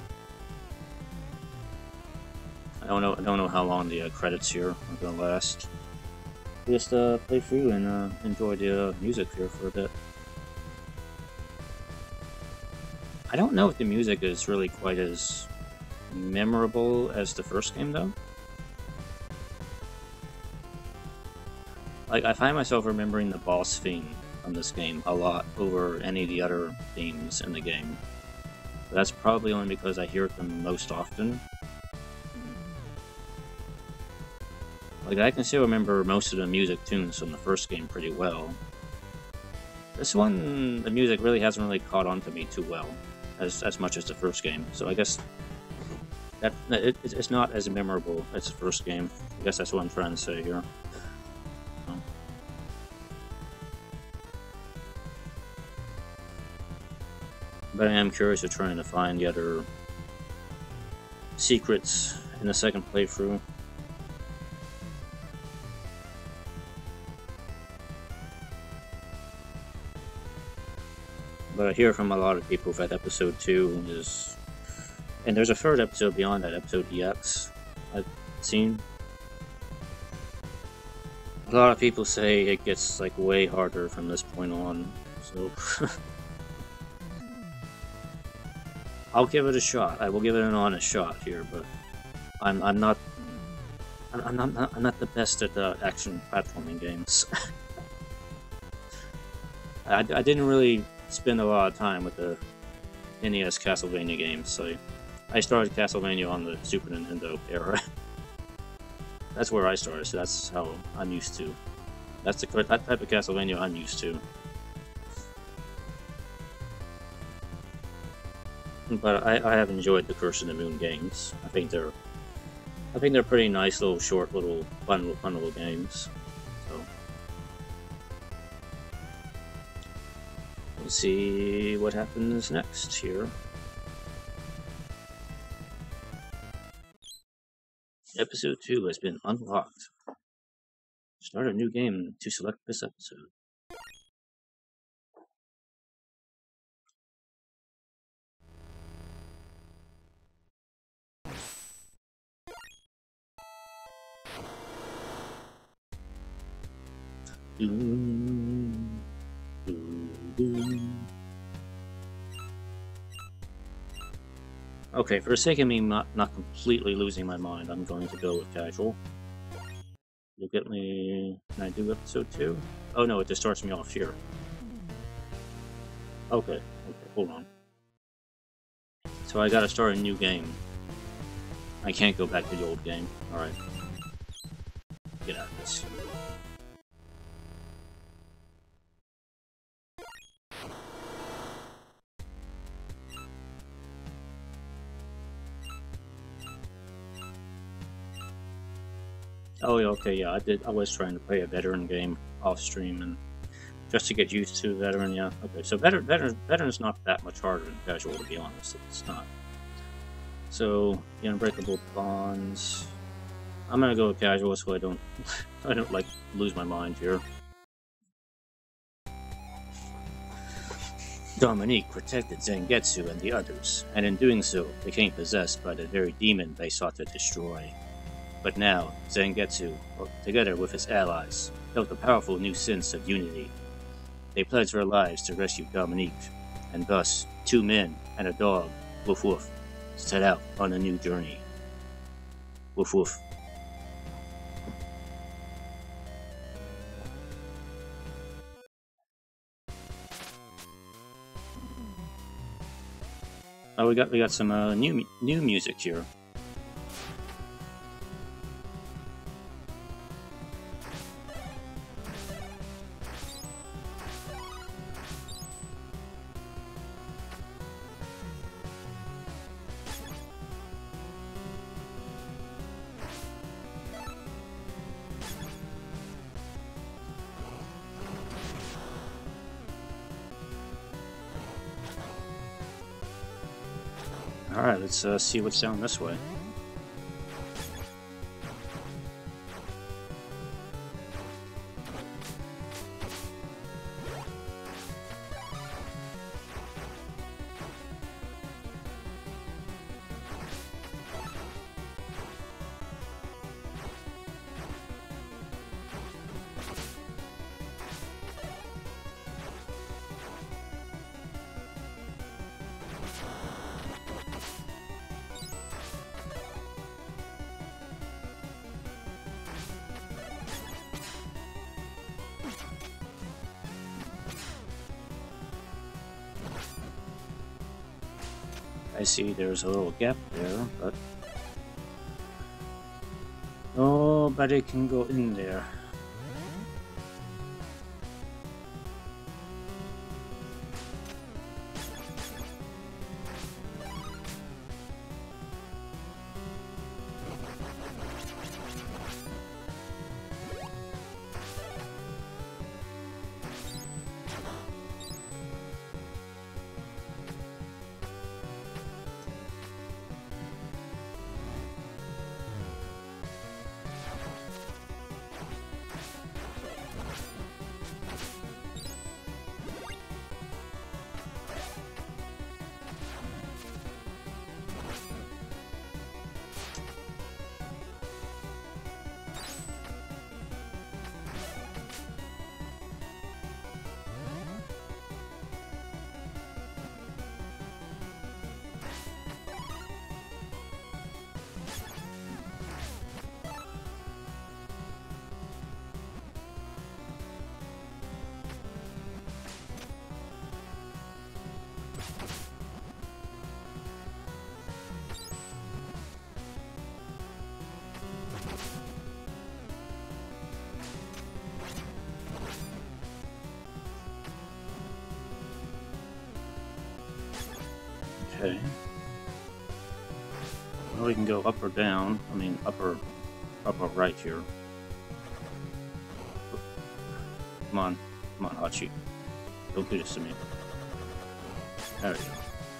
I don't know how long the credits here are gonna last. Just play through and enjoy the music here for a bit. I don't know if the music is really quite as memorable as the first game, though. Like, I find myself remembering the boss theme from this game a lot over any of the other themes in the game. But that's probably only because I hear it the most often. Like, I can still remember most of the music tunes from the first game pretty well. This one, the music really hasn't really caught on to me too well, as much as the first game. So I guess that it's not as memorable as the first game. I guess that's what I'm trying to say here. But I am curious of trying to find the other secrets in the second playthrough. But I hear from a lot of people that episode 2 is... And there's a third episode beyond that, episode EX, I've seen. A lot of people say it gets like way harder from this point on, so... I'll give it a shot. I will give it an honest shot here, but I'm not the best at action platforming games. I didn't really spend a lot of time with the NES Castlevania games, so I started Castlevania on the Super Nintendo era. That's where I started, so that's how I'm used to. That's that type of Castlevania I'm used to. But I have enjoyed the Curse of the Moon games. I think they're pretty nice little short little fun little games. So we'll see what happens next here. Episode 2 has been unlocked. Start a new game to select this episode. Okay, for the sake of me not completely losing my mind, I'm going to go with casual. Look at me. Can I do episode 2? Oh no, it just starts me off here. Okay, hold on. So I gotta start a new game. I can't go back to the old game. Alright. Get out of this. Oh, yeah, okay, yeah, I was trying to play a veteran game off stream, and just to get used to veteran, yeah. Okay, so veteran's not that much harder than casual, to be honest. It's not. So, the unbreakable bonds. I'm gonna go with casual so I don't I don't like lose my mind here. Dominique protected Zangetsu and the others, and in doing so became possessed by the very demon they sought to destroy. But now, Zangetsu, together with his allies, felt a powerful new sense of unity. They pledged their lives to rescue Dominique, and thus, 2 men and a dog, woof woof, set out on a new journey. Woof woof. Oh, we got some new music here. Alright, let's see what's down this way. I see there's a little gap there, but nobody can go in there. Okay. Well, we can go up or down. I mean, up or right here. Come on, Hachi. Don't do this to me. There we go.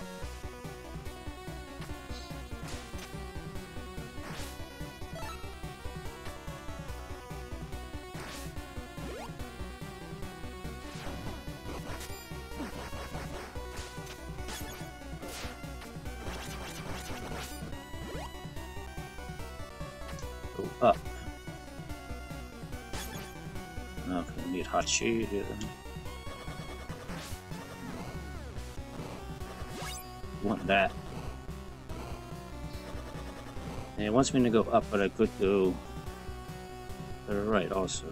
Go up. Okay, need Hachi here. Want that. And it wants me to go up, but I could go to the right also.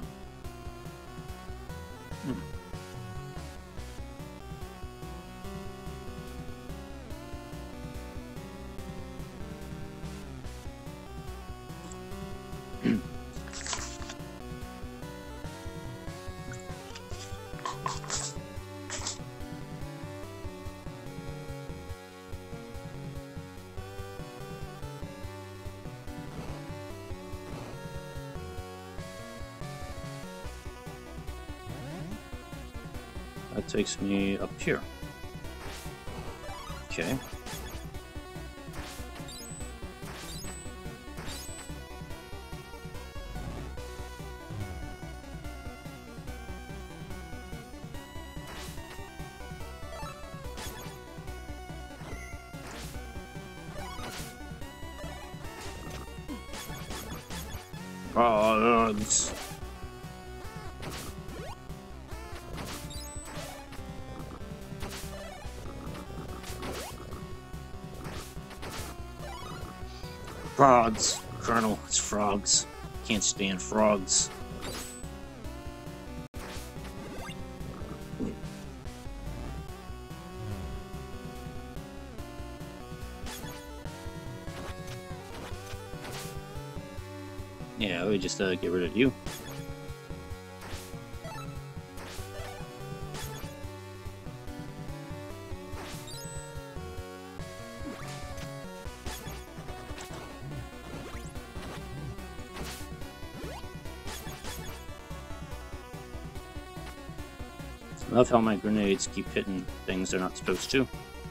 That takes me up here. Okay. Frogs. Frogs. Colonel, it's frogs. Can't stand frogs. Yeah, we just get rid of you. I love how my grenades keep hitting things they're not supposed to.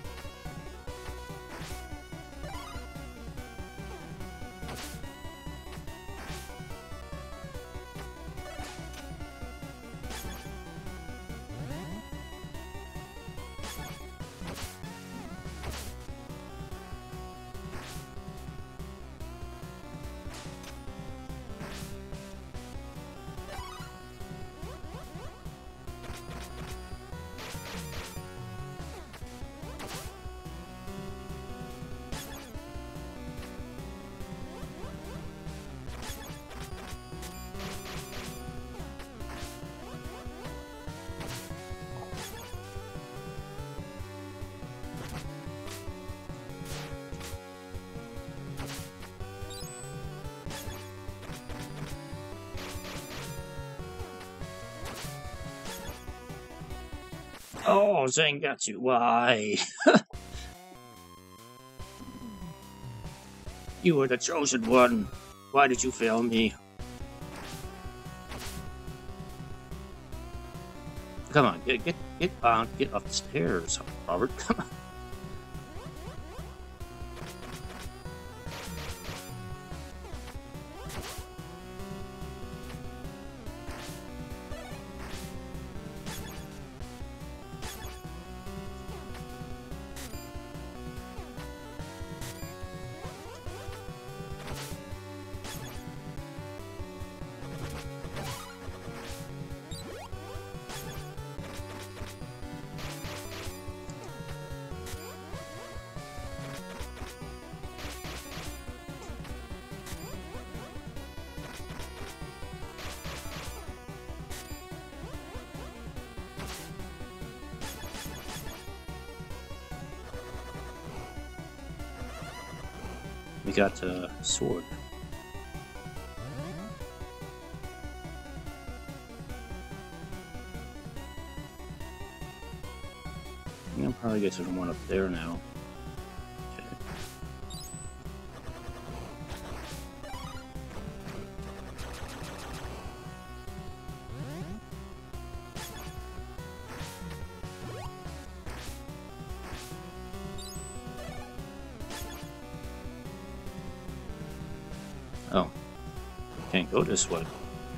Oh, Zane got you. Why? You were the chosen one. Why did you fail me? Come on, get off the stairs, Robert. Come on. We got a sword. I'll probably get some one up there now. Okay. Oh, can't go this way.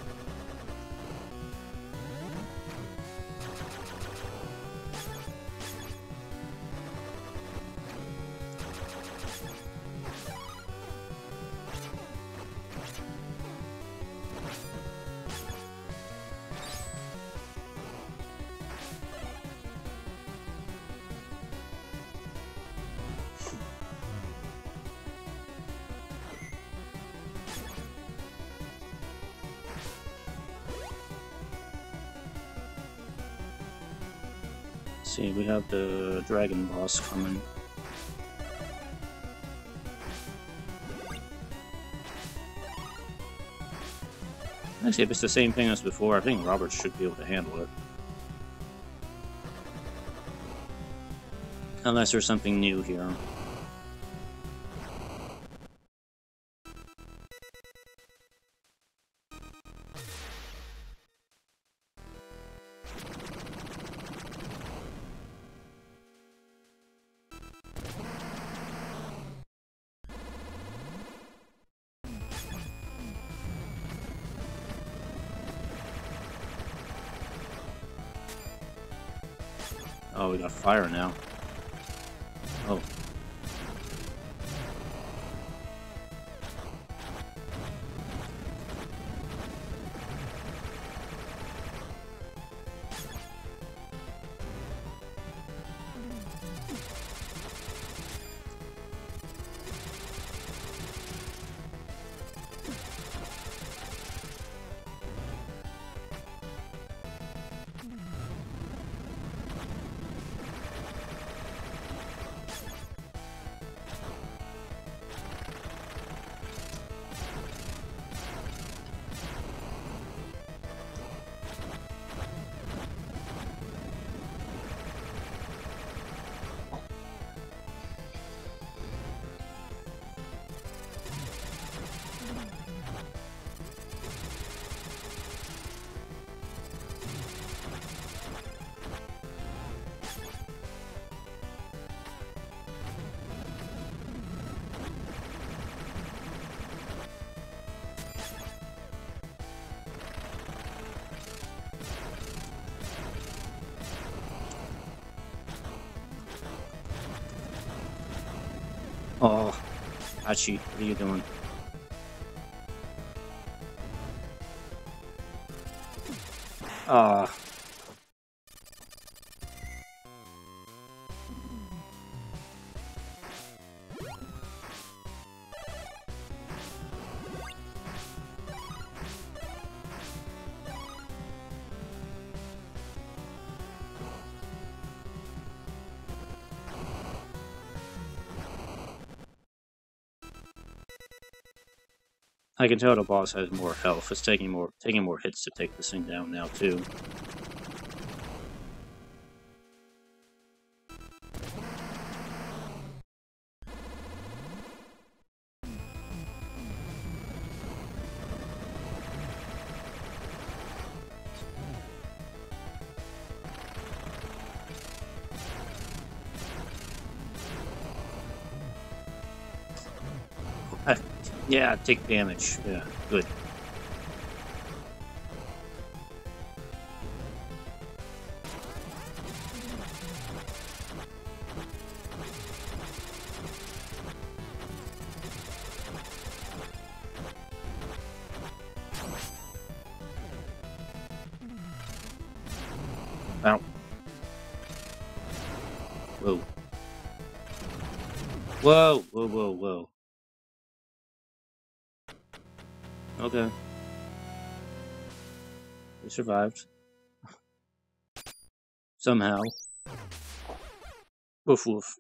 See, we have the dragon boss coming. Actually, if it's the same thing as before, I think Robert should be able to handle it. Unless there's something new here. Oh, we got fire now. Oh. Oh, Hachi, what are you doing? Ah. I can tell the boss has more health. It's taking more hits to take this thing down now too. Yeah, take damage. Yeah, good. Ow. Whoa. Whoa, whoa, whoa, whoa. Okay. We survived. Somehow. Woof woof.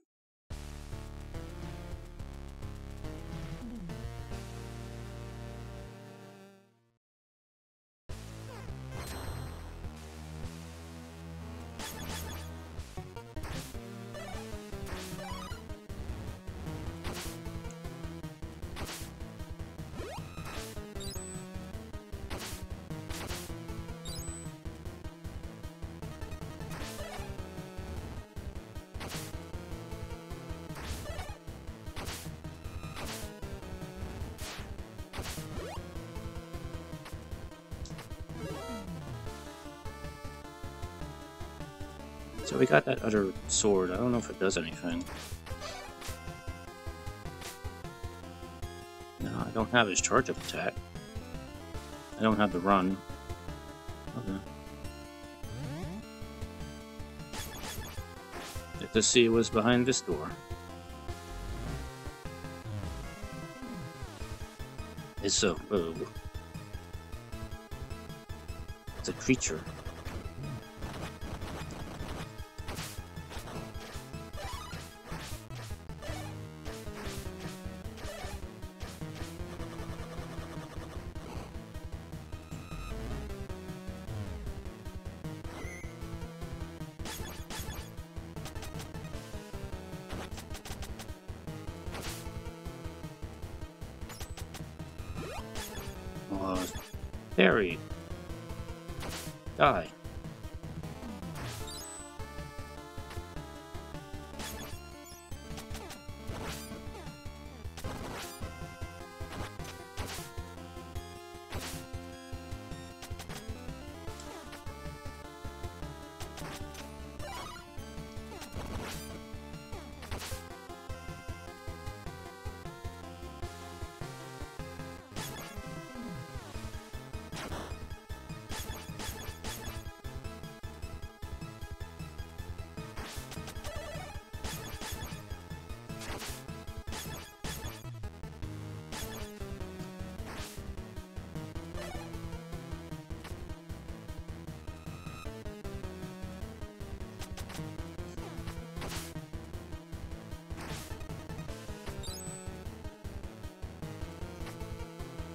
So we got that other sword. I don't know if it does anything. No, I don't have his charge-up attack. I don't have the run. Okay. Let's see what's behind this door. It's a... Oh. It's a creature. Harry. Die.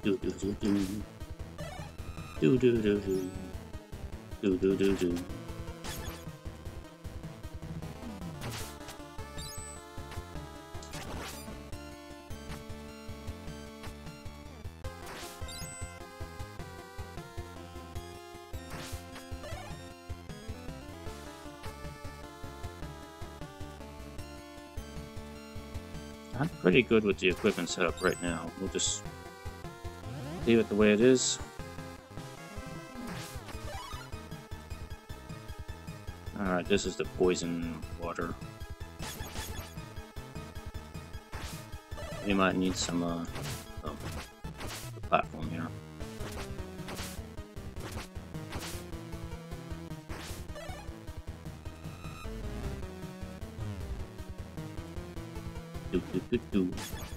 Do do do do. Do do do do. Do do do do. I'm pretty good with the equipment setup right now. We'll just leave it the way it is. Alright, this is the poison water. We might need some, the platform here. Do do do do.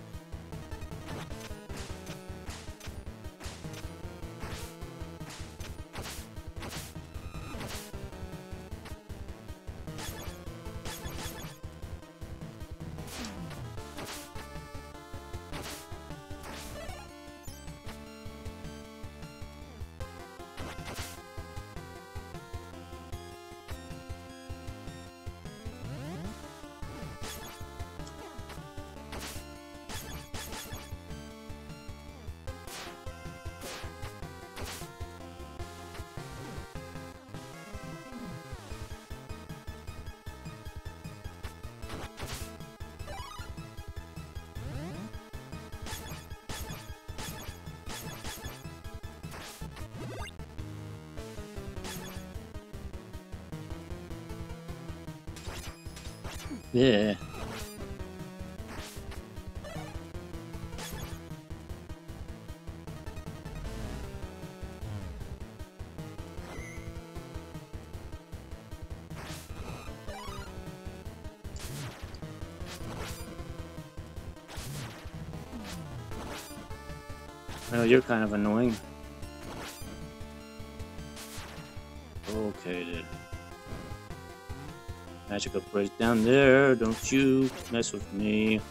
Yeah. Well, you're kind of annoying. Okay, then. Magic upgrades down there. Don't you mess with me.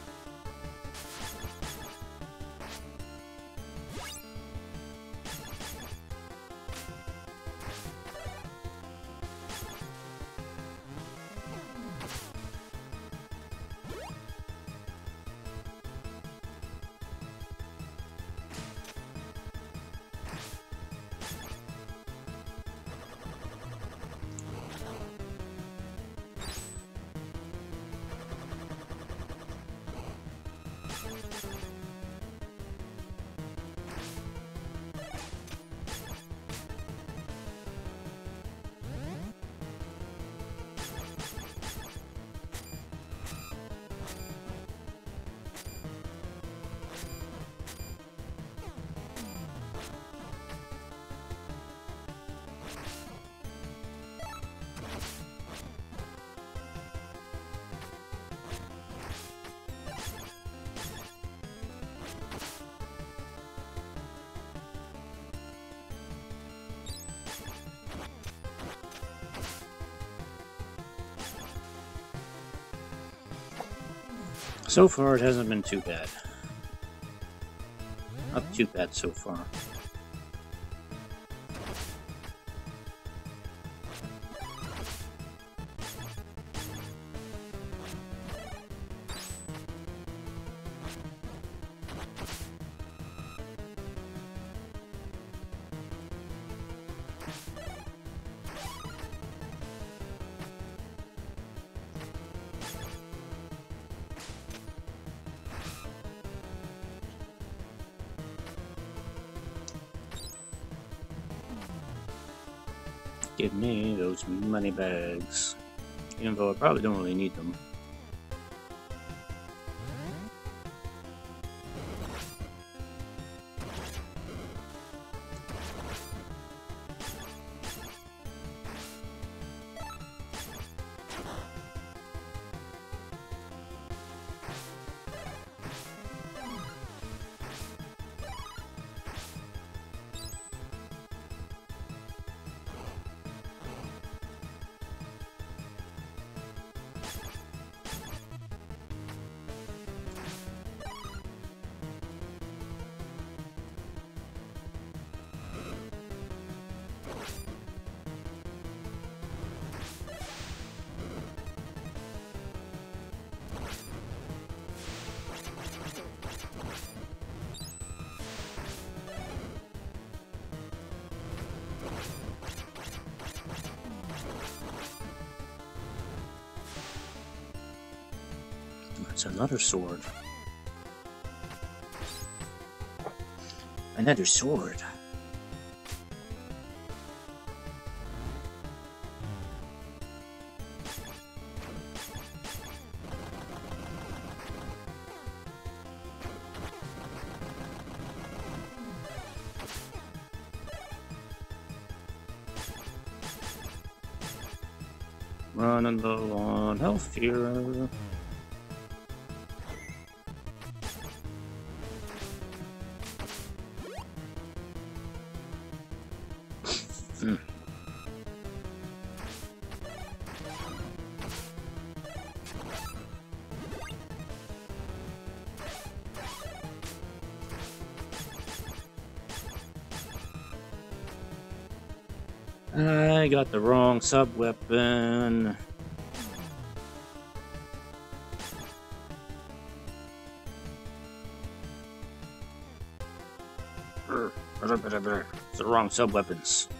So far, it hasn't been too bad. Not too bad so far. Give me those money bags. Even though I probably don't really need them. It's another sword. Another sword. Running low on health here. I got the wrong sub-weapon. It's the wrong sub-weapons.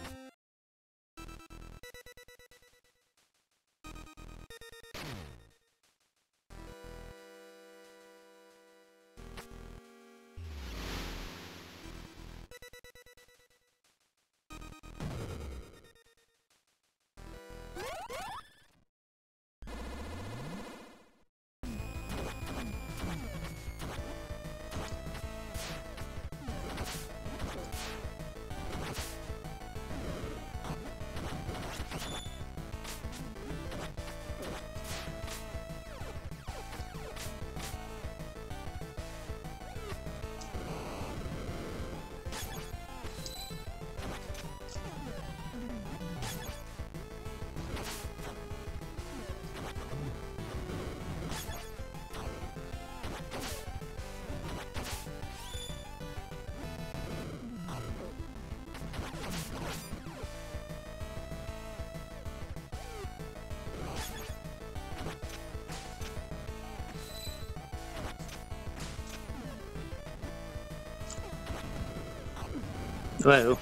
Well.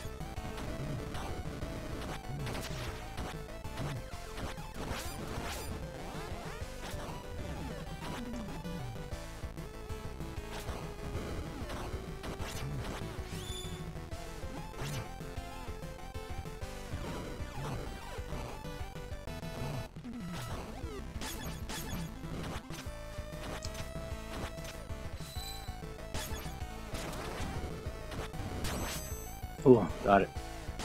Oh, got it.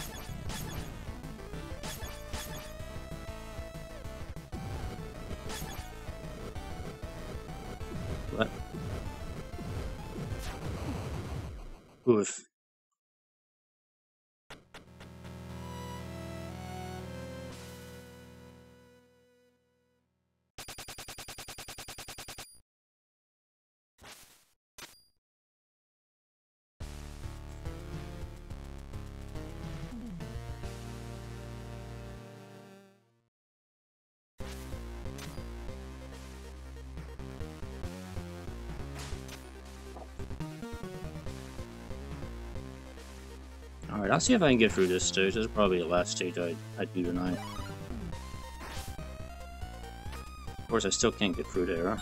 What? Oof. Alright, I'll see if I can get through this stage. This is probably the last stage I'd do tonight. Of course, I still can't get through there.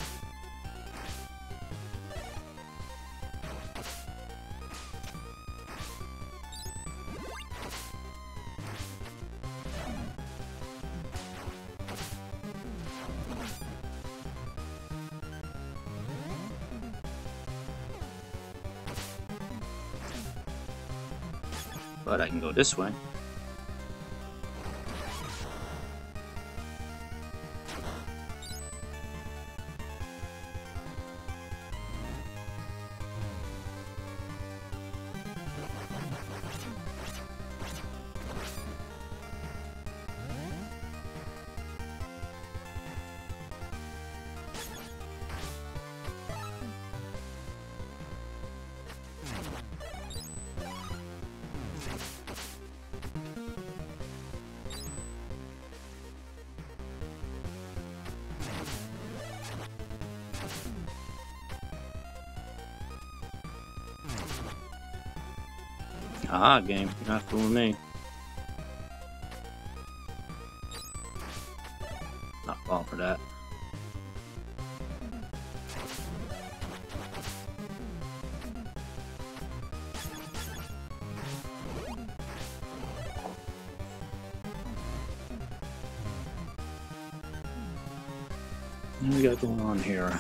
But I can go this way. Ah, game. You're not fooling me. Not falling for that. What do we got going on here?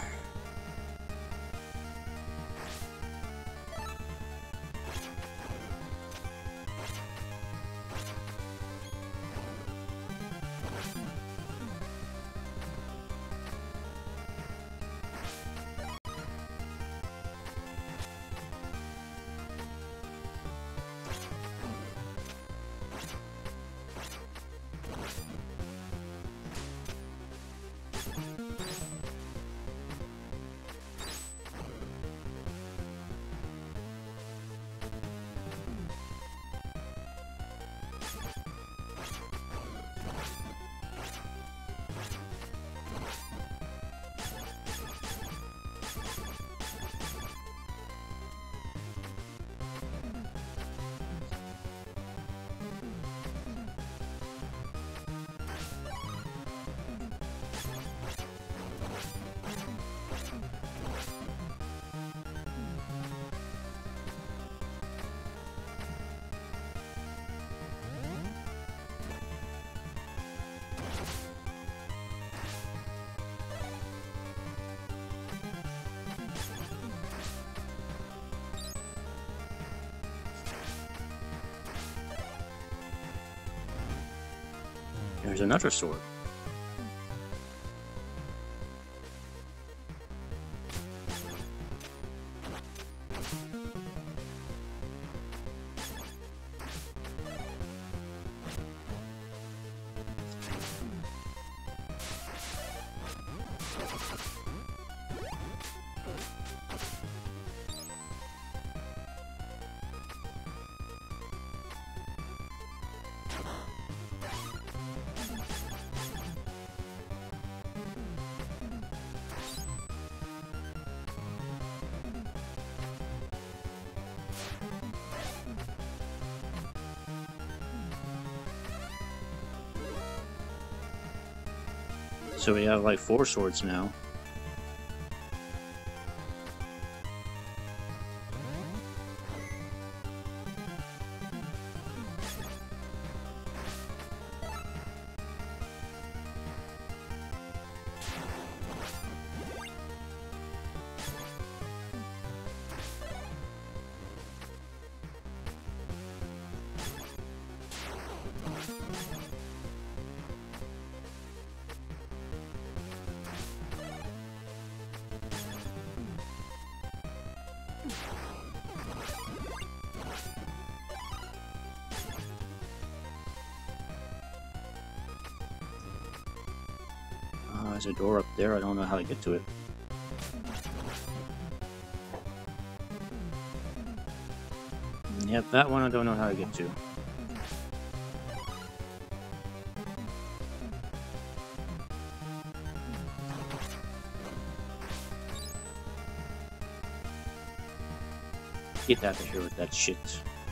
There's another sword. So we have like 4 swords now. There's a door up there, I don't know how to get to it. Yep, that one I don't know how to get to. Get out of here with that shit.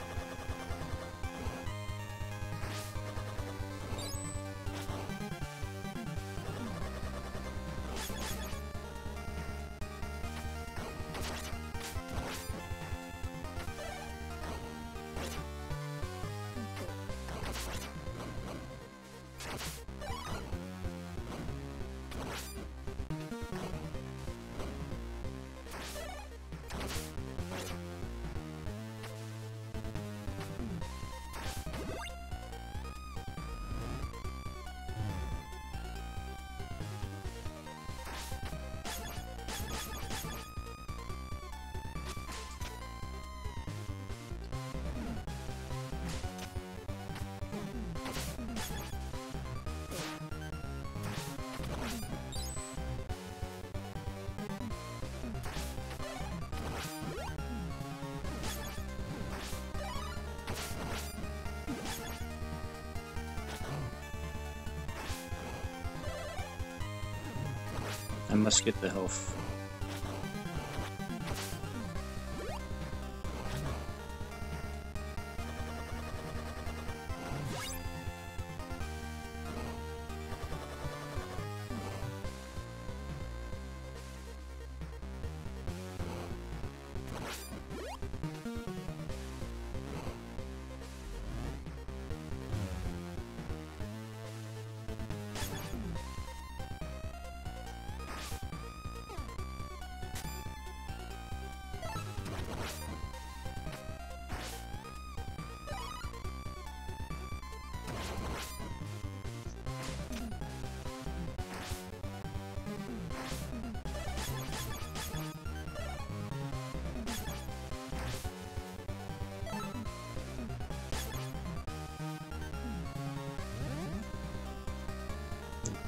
I must get the health.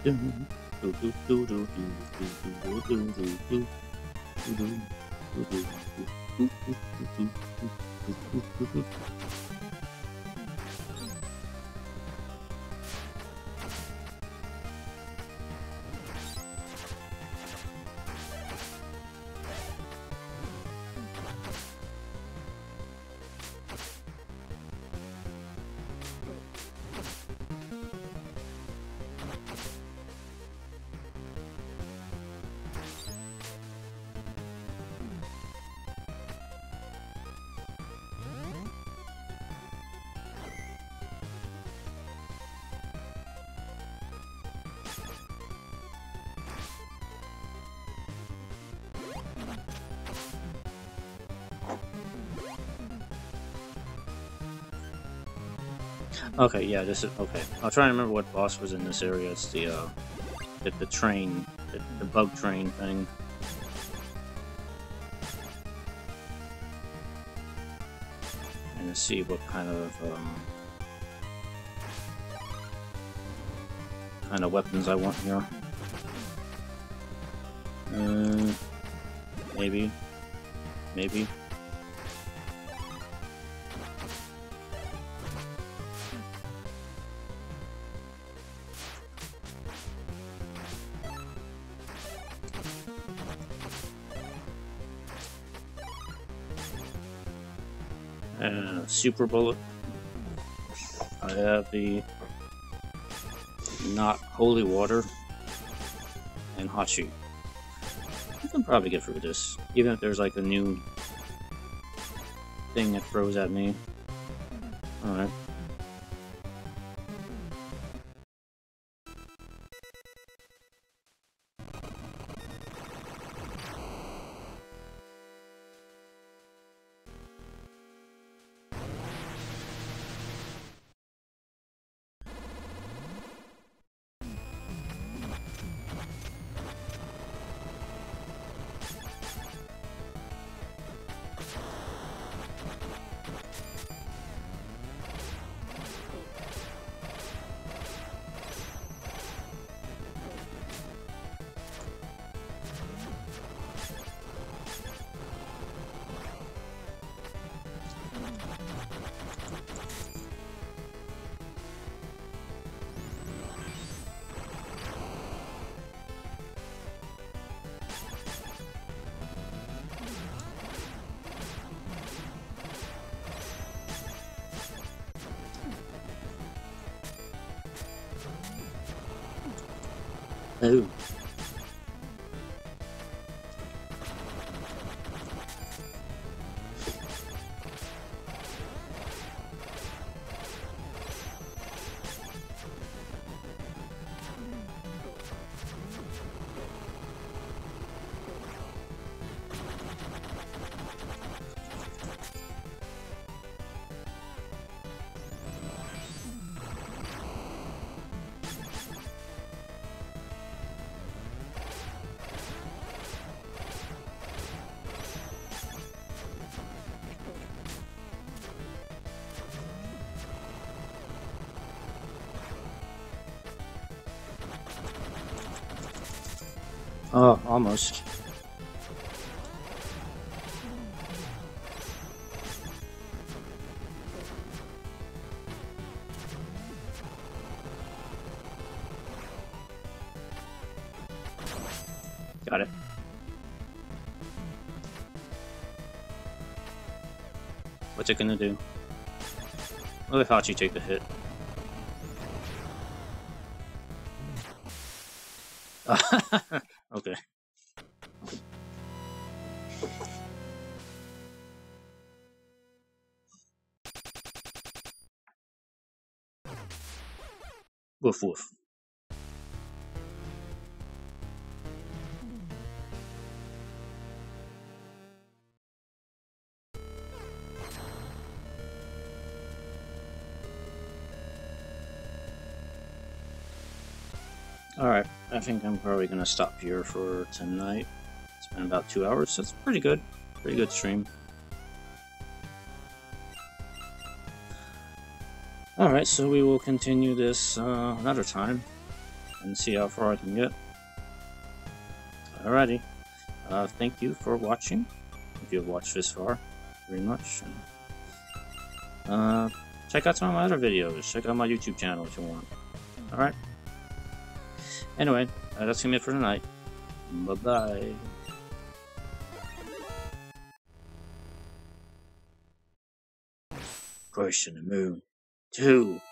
Okay, yeah, this is okay. I'll try and remember what boss was in this area. It's the train, the bug train thing. And to see what kind of weapons I want here. Maybe. Super bullet. I have the not holy water and hot shoot. I can probably get through this, even if there's like a new thing that throws at me. All right. Oh. Oh, almost. Got it. What's it gonna do? What if Hachi take the hit? Okay. Woof woof. Alright, I think I'm probably gonna stop here for tonight. It's been about 2 hours, so it's pretty good. Pretty good stream. Alright, so we will continue this another time. and see how far I can get. Alrighty. Thank you for watching. If you've watched this far, very much. And, check out some of my other videos. Check out my YouTube channel if you want. Alright. Anyway, that's gonna be it for tonight. Bye-bye. Crush in the Moon 2.